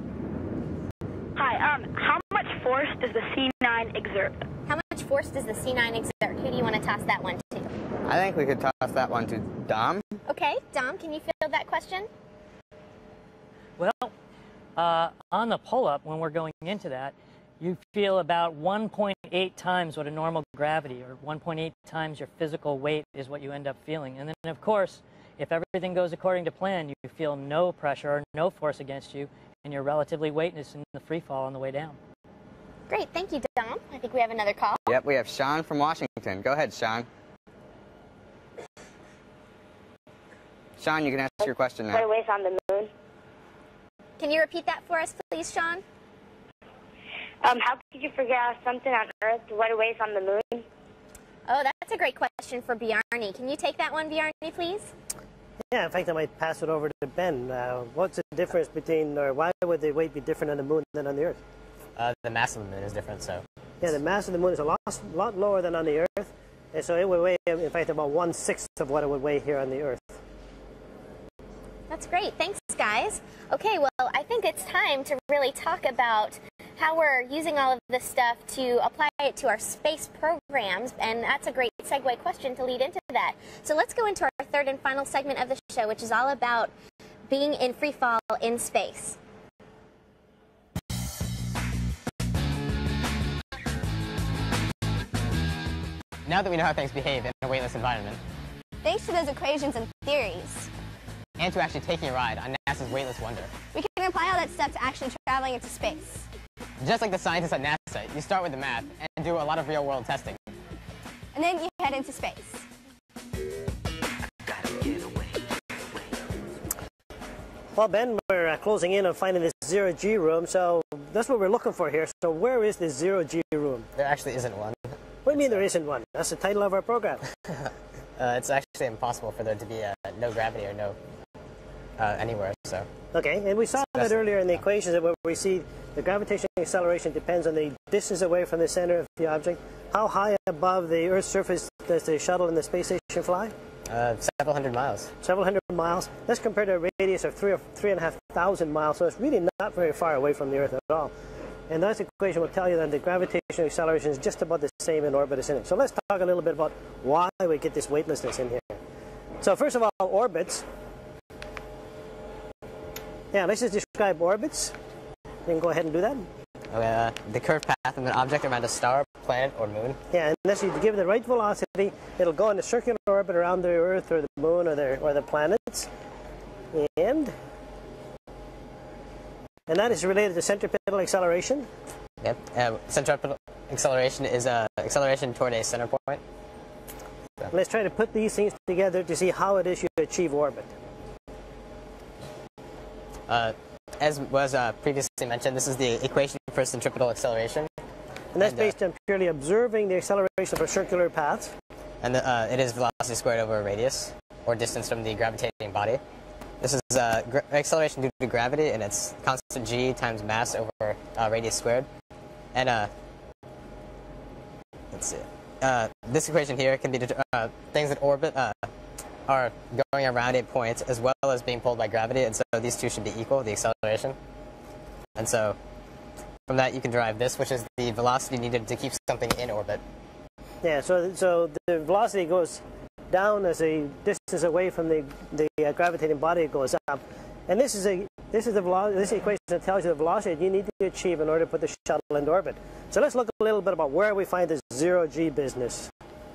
Hi, um, how much force does the C nine exert? How much force does the C nine exert? Who do you want to toss that one to? I think we could toss that one to Dom. Okay, Dom, can you field that question? Well, uh, on the pull-up, when we're going into that, you feel about one point eight times what a normal gravity, or one point eight times your physical weight is what you end up feeling. And then, of course, if everything goes according to plan, you feel no pressure or no force against you, and you're relatively weightless in the free fall on the way down. Great, thank you, Dom. I think we have another call. Yep, we have Sean from Washington. Go ahead, Sean. Sean, you can ask your question now. What ways on the moon? Can you repeat that for us, please, Sean? Um, how could you figure out something on Earth? What ways on the moon? Oh, that's a great question for Bjarni. Can you take that one, Bjarni, please? Yeah, in fact, I might pass it over to Ben. Uh, what's the difference between, or why would the weight be different on the moon than on the Earth? Uh, the mass of the moon is different, so. Yeah, the mass of the moon is a lot, lot lower than on the Earth, and so it would weigh, in fact, about one-sixth of what it would weigh here on the Earth. That's great. Thanks, guys. Okay, well, I think it's time to really talk about how we're using all of this stuff to apply it to our space programs, and that's a great segue question to lead into that. So let's go into our third and final segment of the show, which is all about being in free fall in space. Now that we know how things behave in a weightless environment, thanks to those equations and theories, and to actually taking a ride on NASA's Weightless Wonder, we can apply all that stuff to actually traveling into space. Just like the scientists at NASA, you start with the math and do a lot of real-world testing. And then you head into space. Well, Ben, we're uh, closing in on finding this zero-G room, so that's what we're looking for here. So where is this zero-G room? There actually isn't one. What do you mean there isn't one? That's the title of our program. uh, it's actually impossible for there to be uh, no gravity or no uh, anywhere, so. Okay, and we saw so that earlier in the equations that where we see the gravitational acceleration depends on the distance away from the center of the object. How high above the Earth's surface does the shuttle and the space station fly? Uh, several hundred miles. Several hundred miles. That's compared to a radius of three or three and a half thousand miles, so it's really not very far away from the Earth at all. And that equation will tell you that the gravitational acceleration is just about the same in orbit as in it. So let's talk a little bit about why we get this weightlessness in here. So first of all, orbits. Yeah, let's just describe orbits. You can go ahead and do that. Okay, uh, the curved path of an object around a star, planet, or moon. Yeah, unless you give it the right velocity, it'll go in a circular orbit around the Earth or the moon or the, or the planets. And, and that is related to centripetal acceleration. Yep, uh, centripetal acceleration is uh, acceleration toward a center point. So. Let's try to put these things together to see how it is you achieve orbit. Uh, as was uh, previously mentioned, this is the equation for centripetal acceleration. And that's and, based uh, on purely observing the acceleration of a circular path. And the, uh, it is velocity squared over a radius, or distance from the gravitating body. This is uh, acceleration due to gravity, and it's constant g times mass over uh, radius squared. And uh, let's see. Uh, this equation here can be uh, things that orbit uh, are going around a point as well as being pulled by gravity, and so these two should be equal, the acceleration. And so from that you can derive this, which is the velocity needed to keep something in orbit. Yeah, so so the velocity goes down as a distance away from the the uh, gravitating body goes up, and this is a this is the velocity. This equation that tells you the velocity you need to achieve in order to put the shuttle into orbit. So let's look a little bit about where we find this zero G business.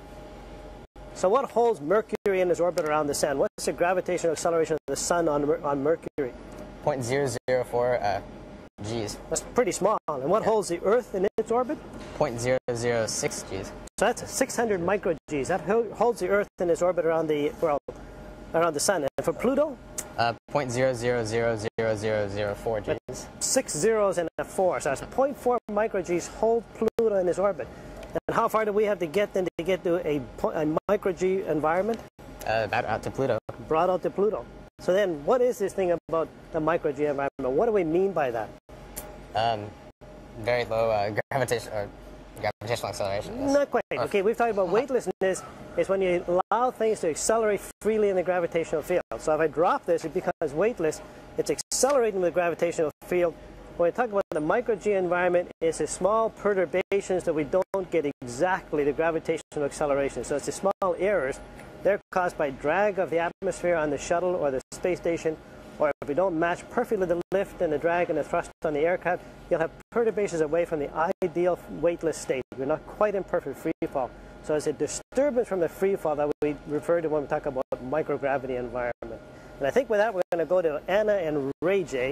So what holds Mercury in its orbit around the Sun? What's the gravitational acceleration of the Sun on on Mercury? zero point zero zero four uh, G's. That's pretty small. And what yeah. holds the Earth in its orbit? zero point zero zero six G's. So that's six hundred micro G's. That holds the Earth in its orbit around the well, around the Sun. And for Pluto? Uh, zero point zero zero zero zero zero zero four G's. That's six zeros and a four. So that's zero point four micro G's hold Pluto in its orbit. And how far do we have to get then to get to a, a micro G environment? Uh, about out to Pluto. Brought out to Pluto. So then, what is this thing about the micro G environment? What do we mean by that? Um, very low uh, gravitation or gravitational acceleration. Yes. Not quite. Or okay, we've talked about weightlessness. Is when you allow things to accelerate freely in the gravitational field. So if I drop this, it becomes weightless. It's accelerating the gravitational field. When we talk about the micro G environment, it's the small perturbations that we don't get exactly the gravitational acceleration. So it's the small errors. They're caused by drag of the atmosphere on the shuttle or the space station, or if we don't match perfectly the lift and the drag and the thrust on the aircraft, you'll have perturbations away from the ideal weightless state. We're not quite in perfect free fall. So it's a disturbance from the free fall that we refer to when we talk about microgravity environment. And I think with that, we're going to go to Anna and Ray J.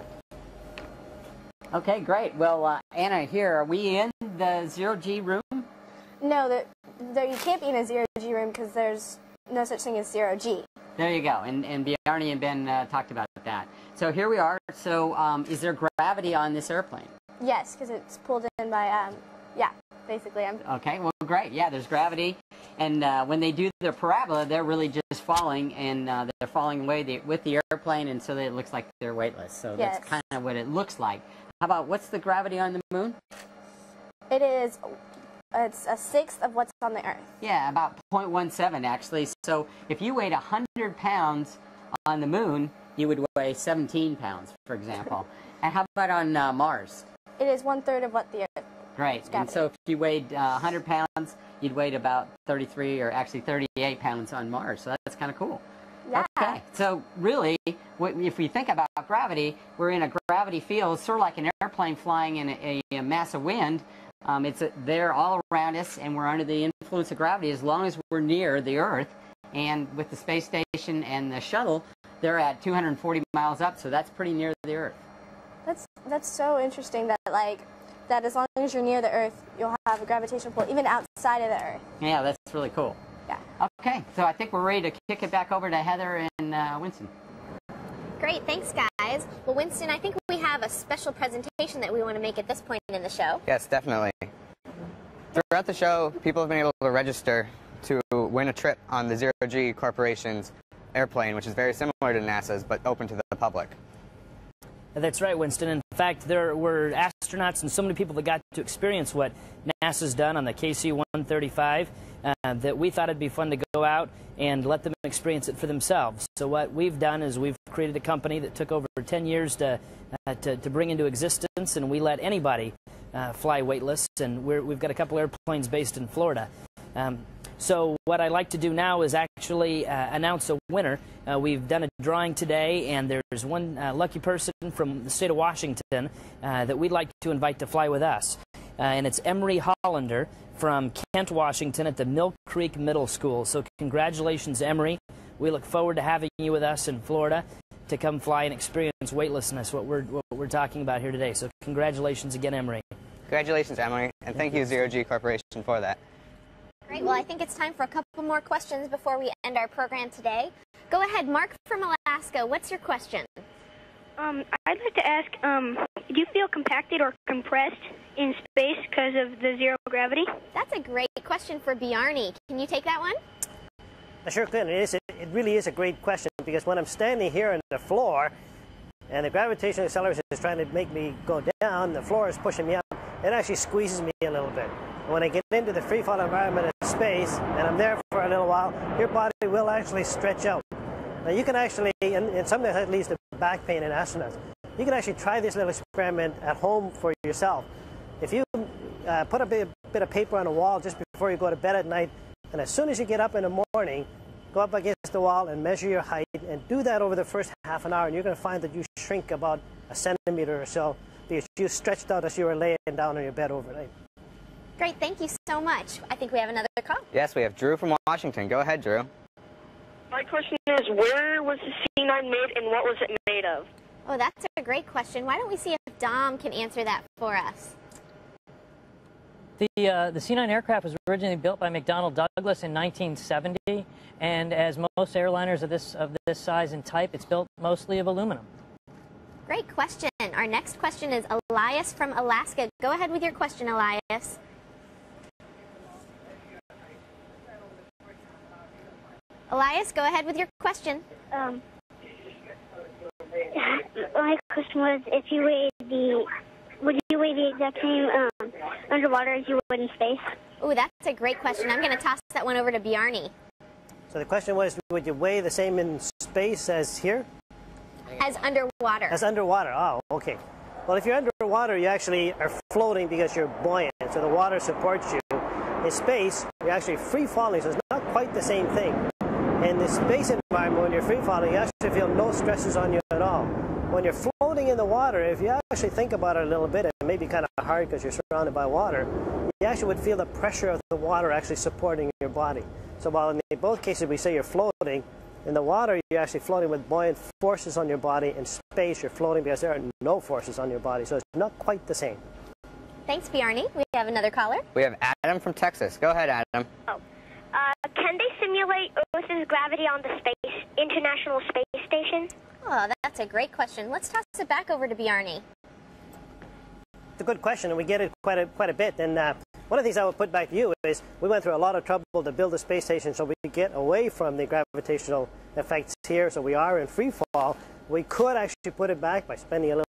Okay, great. Well, uh, Anna, here, are we in the zero G room? No, the, the, you can't be in a zero G room because there's no such thing as zero G. There you go. And, and Bjarne and Ben uh, talked about that. So here we are. So um, is there gravity on this airplane? Yes, because it's pulled in by, um, yeah, basically. I'm Okay, well, great. Yeah, there's gravity. And uh, when they do their parabola, they're really just falling, and uh, they're falling away the, with the airplane, and so that it looks like they're weightless. So yes. that's kind of what it looks like. how about what's the gravity on the moon? It is, it's a sixth of what's on the Earth. Yeah, about zero point one seven actually. So if you weighed one hundred pounds on the moon, you would weigh seventeen pounds, for example. And how about on uh, Mars? It is one third of what the Earth. Right, and so if you weighed uh, one hundred pounds, you'd weigh about thirty-three or actually thirty-eight pounds on Mars. So that's kind of cool. Yeah. Okay, so really, if we think about gravity, we're in a gravity field, sort of like an airplane flying in a, a massive wind. Um, it's a, they're all around us, and we're under the influence of gravity as long as we're near the Earth. And with the space station and the shuttle, they're at two hundred forty miles up, so that's pretty near the Earth. That's that's so interesting that like that as long as you're near the Earth, you'll have a gravitational pull even outside of the Earth. Yeah, that's really cool. Yeah. Okay, so I think we're ready to kick it back over to Heather and uh, Winston. Great, thanks guys. Well, Winston, I think we have a special presentation that we want to make at this point in the show. Yes, definitely. Throughout the show, people have been able to register to win a trip on the Zero G Corporation's airplane, which is very similar to NASA's, but open to the public. That's right, Winston. In fact, there were astronauts and so many people that got to experience what NASA's done on the K C one thirty-five uh, that we thought it'd be fun to go out and let them experience it for themselves. So what we've done is we've created a company that took over ten years to, uh, to, to bring into existence, and we let anybody uh, fly weightless, and we're, we've got a couple airplanes based in Florida. Um, So what I'd like to do now is actually uh, announce a winner. Uh, we've done a drawing today, and there's one uh, lucky person from the state of Washington uh, that we'd like to invite to fly with us. Uh, and it's Emery Hollander from Kent, Washington at the Mill Creek Middle School. So congratulations, Emery. We look forward to having you with us in Florida to come fly and experience weightlessness, what we're, what we're talking about here today. So congratulations again, Emery. Congratulations, Emery, and thank you, Zero G Corporation, for that. Great, well, I think it's time for a couple more questions before we end our program today. Go ahead, Mark from Alaska. What's your question? Um, I'd like to ask, um, do you feel compacted or compressed in space because of the zero gravity? That's a great question for Bjarni. Can you take that one? I sure can. It, is, it really is a great question, because when I'm standing here on the floor and the gravitational acceleration is trying to make me go down, the floor is pushing me up, it actually squeezes me a little bit. When I get into the free fall environment of space and I'm there for a little while, your body will actually stretch out. Now you can actually, and, and sometimes that leads to back pain in astronauts, you can actually try this little experiment at home for yourself. If you uh, put a bit, bit of paper on a wall just before you go to bed at night, and as soon as you get up in the morning, go up against the wall and measure your height, and do that over the first half an hour, and you're going to find that you shrink about a centimeter or so because you stretched out as you were laying down on your bed overnight. Great, thank you so much. I think we have another call. Yes, we have Drew from Washington. Go ahead, Drew. My question is, where was the C nine made and what was it made of? Oh, that's a great question. Why don't we see if Dom can answer that for us? The, uh, the C nine aircraft was originally built by McDonnell Douglas in nineteen seventy, and as most airliners of this, of this size and type, it's built mostly of aluminum. Great question. Our next question is Elias from Alaska. Go ahead with your question, Elias. Elias, go ahead with your question. Um, my question was, if you weighed the, would you weigh the exact same um, underwater as you would in space? Oh, that's a great question. I'm going to toss that one over to Bjarni. So the question was, would you weigh the same in space as here? As underwater. As underwater. Oh, okay. Well, if you're underwater, you actually are floating because you're buoyant, so the water supports you. In space, you're actually free falling, so it's not quite the same thing. In the space environment, when you're free falling, you actually feel no stresses on you at all. When you're floating in the water, if you actually think about it a little bit, it may be kind of hard because you're surrounded by water, you actually would feel the pressure of the water actually supporting your body. So while in both cases we say you're floating, in the water you're actually floating with buoyant forces on your body. In space you're floating because there are no forces on your body, so it's not quite the same. Thanks, Bjarni. We have another caller. We have Adam from Texas. Go ahead, Adam. Oh. Uh, can they simulate Earth's gravity on the space International Space Station? Oh, that's a great question. Let's toss it back over to Bjarni. It's a good question, and we get it quite a, quite a bit. And uh, one of the things I would put back to you is we went through a lot of trouble to build a space station so we could get away from the gravitational effects here, so we are in free fall. We could actually put it back by spending a little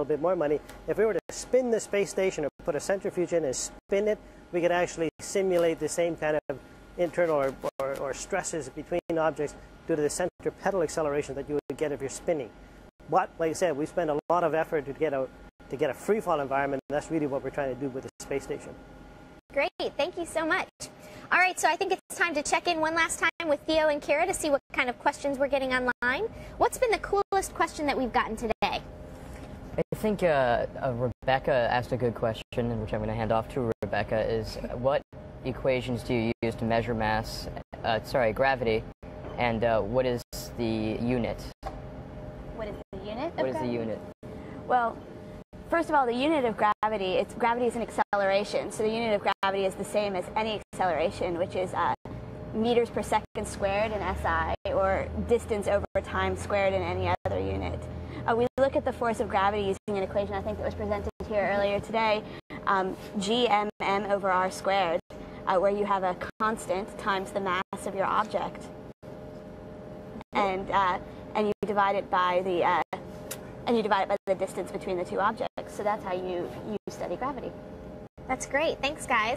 little bit more money. If we were to spin the space station or put a centrifuge in and spin it, we could actually simulate the same kind of internal or, or, or stresses between objects due to the centripetal acceleration that you would get if you're spinning. But, like I said, we spend a lot of effort to get a, to get a free fall environment, and that's really what we're trying to do with the space station. Great, thank you so much. All right, so I think it's time to check in one last time with Theo and Kira to see what kind of questions we're getting online. What's been the coolest question that we've gotten today? I think uh, uh, Rebecca asked a good question, which I'm going to hand off to Rebecca, is what equations do you use to measure mass, uh, sorry, gravity, and uh, what is the unit? What is the unit? What is the unit? Well, first of all, the unit of gravity, it's, gravity is an acceleration, so the unit of gravity is the same as any acceleration, which is uh, meters per second squared in S I, or distance over time squared in any other unit. Uh, we look at the force of gravity using an equation I think that was presented here earlier today, um, G M M over R squared, uh, where you have a constant times the mass of your object, and uh, and you divide it by the uh, and you divide it by the distance between the two objects. So that's how you you study gravity. That's great. Thanks, guys.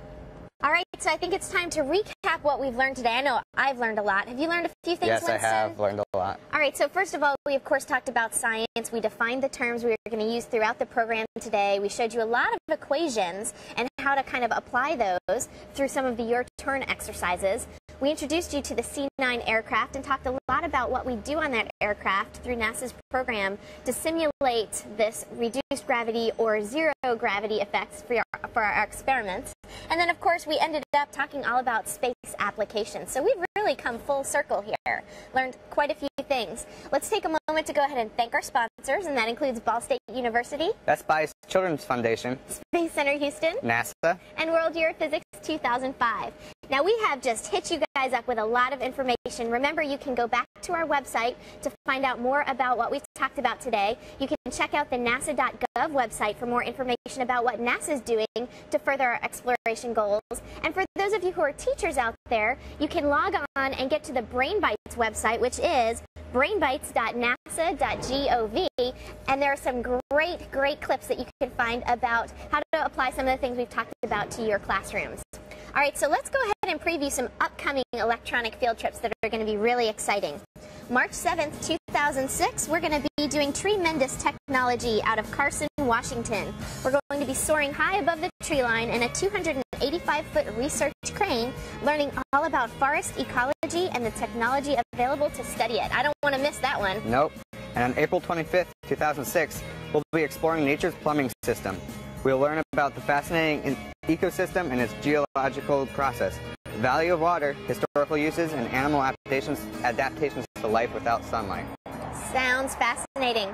All right, so I think it's time to recap what we've learned today. I know I've learned a lot. Have you learned a few things, Yes, Winston? I have learned a lot. All right, so first of all, we of course talked about science. We defined the terms we were going to use throughout the program today. We showed you a lot of equations and how to kind of apply those through some of the Your Turn exercises. We introduced you to the C nine aircraft and talked a lot about what we do on that aircraft through NASA's program to simulate this reduced gravity or zero gravity effects for our, for our experiments. And then, of course, we ended up talking all about space applications. So we've really come full circle here, learned quite a few things. Let's take a moment to go ahead and thank our sponsors, and that includes Ball State University, Best Buy Children's Foundation, Space Center Houston, NASA, and World Year of Physics two thousand five. Now, we have just hit you guys up with a lot of information. Remember, you can go back to our website to find out more about what we talked about today. You can check out the nasa dot gov website for more information about what NASA's doing to further our exploration goals. And for those of you who are teachers out there, you can log on and get to the BrainBites website, which is brainbites dot nasa dot gov, and there are some great, great clips that you can find about how to apply some of the things we've talked about to your classrooms. All right, so let's go ahead and preview some upcoming electronic field trips that are going to be really exciting. March seventh, two thousand six, we're going to be doing tremendous technology out of Carson, Washington. We're going to be soaring high above the tree line in a two hundred eighty-five foot research crane, learning all about forest ecology and the technology available to study it. I don't want to miss that one. Nope. And on April twenty-fifth, two thousand six, we'll be exploring nature's plumbing system. We'll learn about the fascinating ecosystem and its geological process, the value of water, historical uses, and animal adaptations, adaptations to life without sunlight. Sounds fascinating.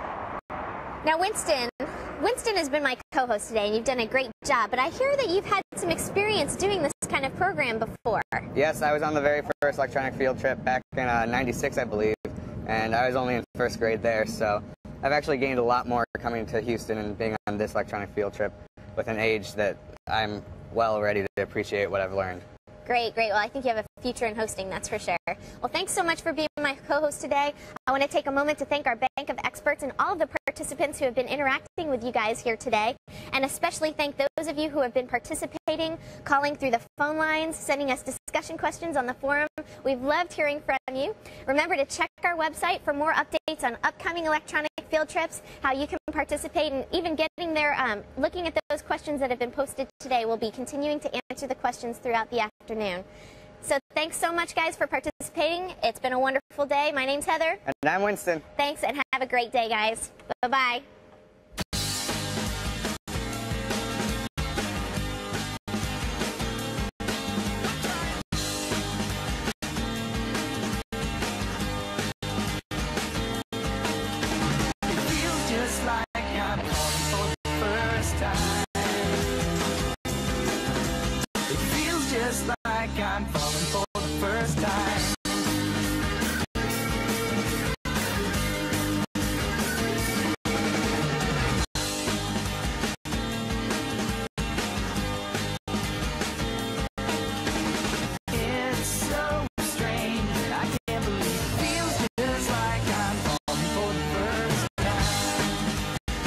Now, Winston, Winston has been my co-host today, and you've done a great job, but I hear that you've had some experience doing this kind of program before. Yes, I was on the very first electronic field trip back in uh, ninety-six, I believe, and I was only in first grade there, so I've actually gained a lot more coming to Houston and being on this electronic field trip with an age that I'm well ready to appreciate what I've learned. Great, great. Well, I think you have a future in hosting, that's for sure. Well, thanks so much for being my co-host today. I want to take a moment to thank our bank of experts and all of the participants who have been interacting with you guys here today, and especially thank those of you who have been participating, calling through the phone lines, sending us discussion questions on the forum. We've loved hearing from you. Remember to check our website for more updates on upcoming electronic field trips, how you can participate, and even getting there, um, looking at those questions that have been posted today. We'll be continuing to answer the questions throughout the afternoon. So thanks so much, guys, for participating. It's been a wonderful day. My name's Heather. And I'm Winston. Thanks, and have a great day, guys. Bye-bye. I'm falling for the first time. It's so strange, I can't believe it feels just like I'm falling for the first time.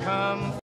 come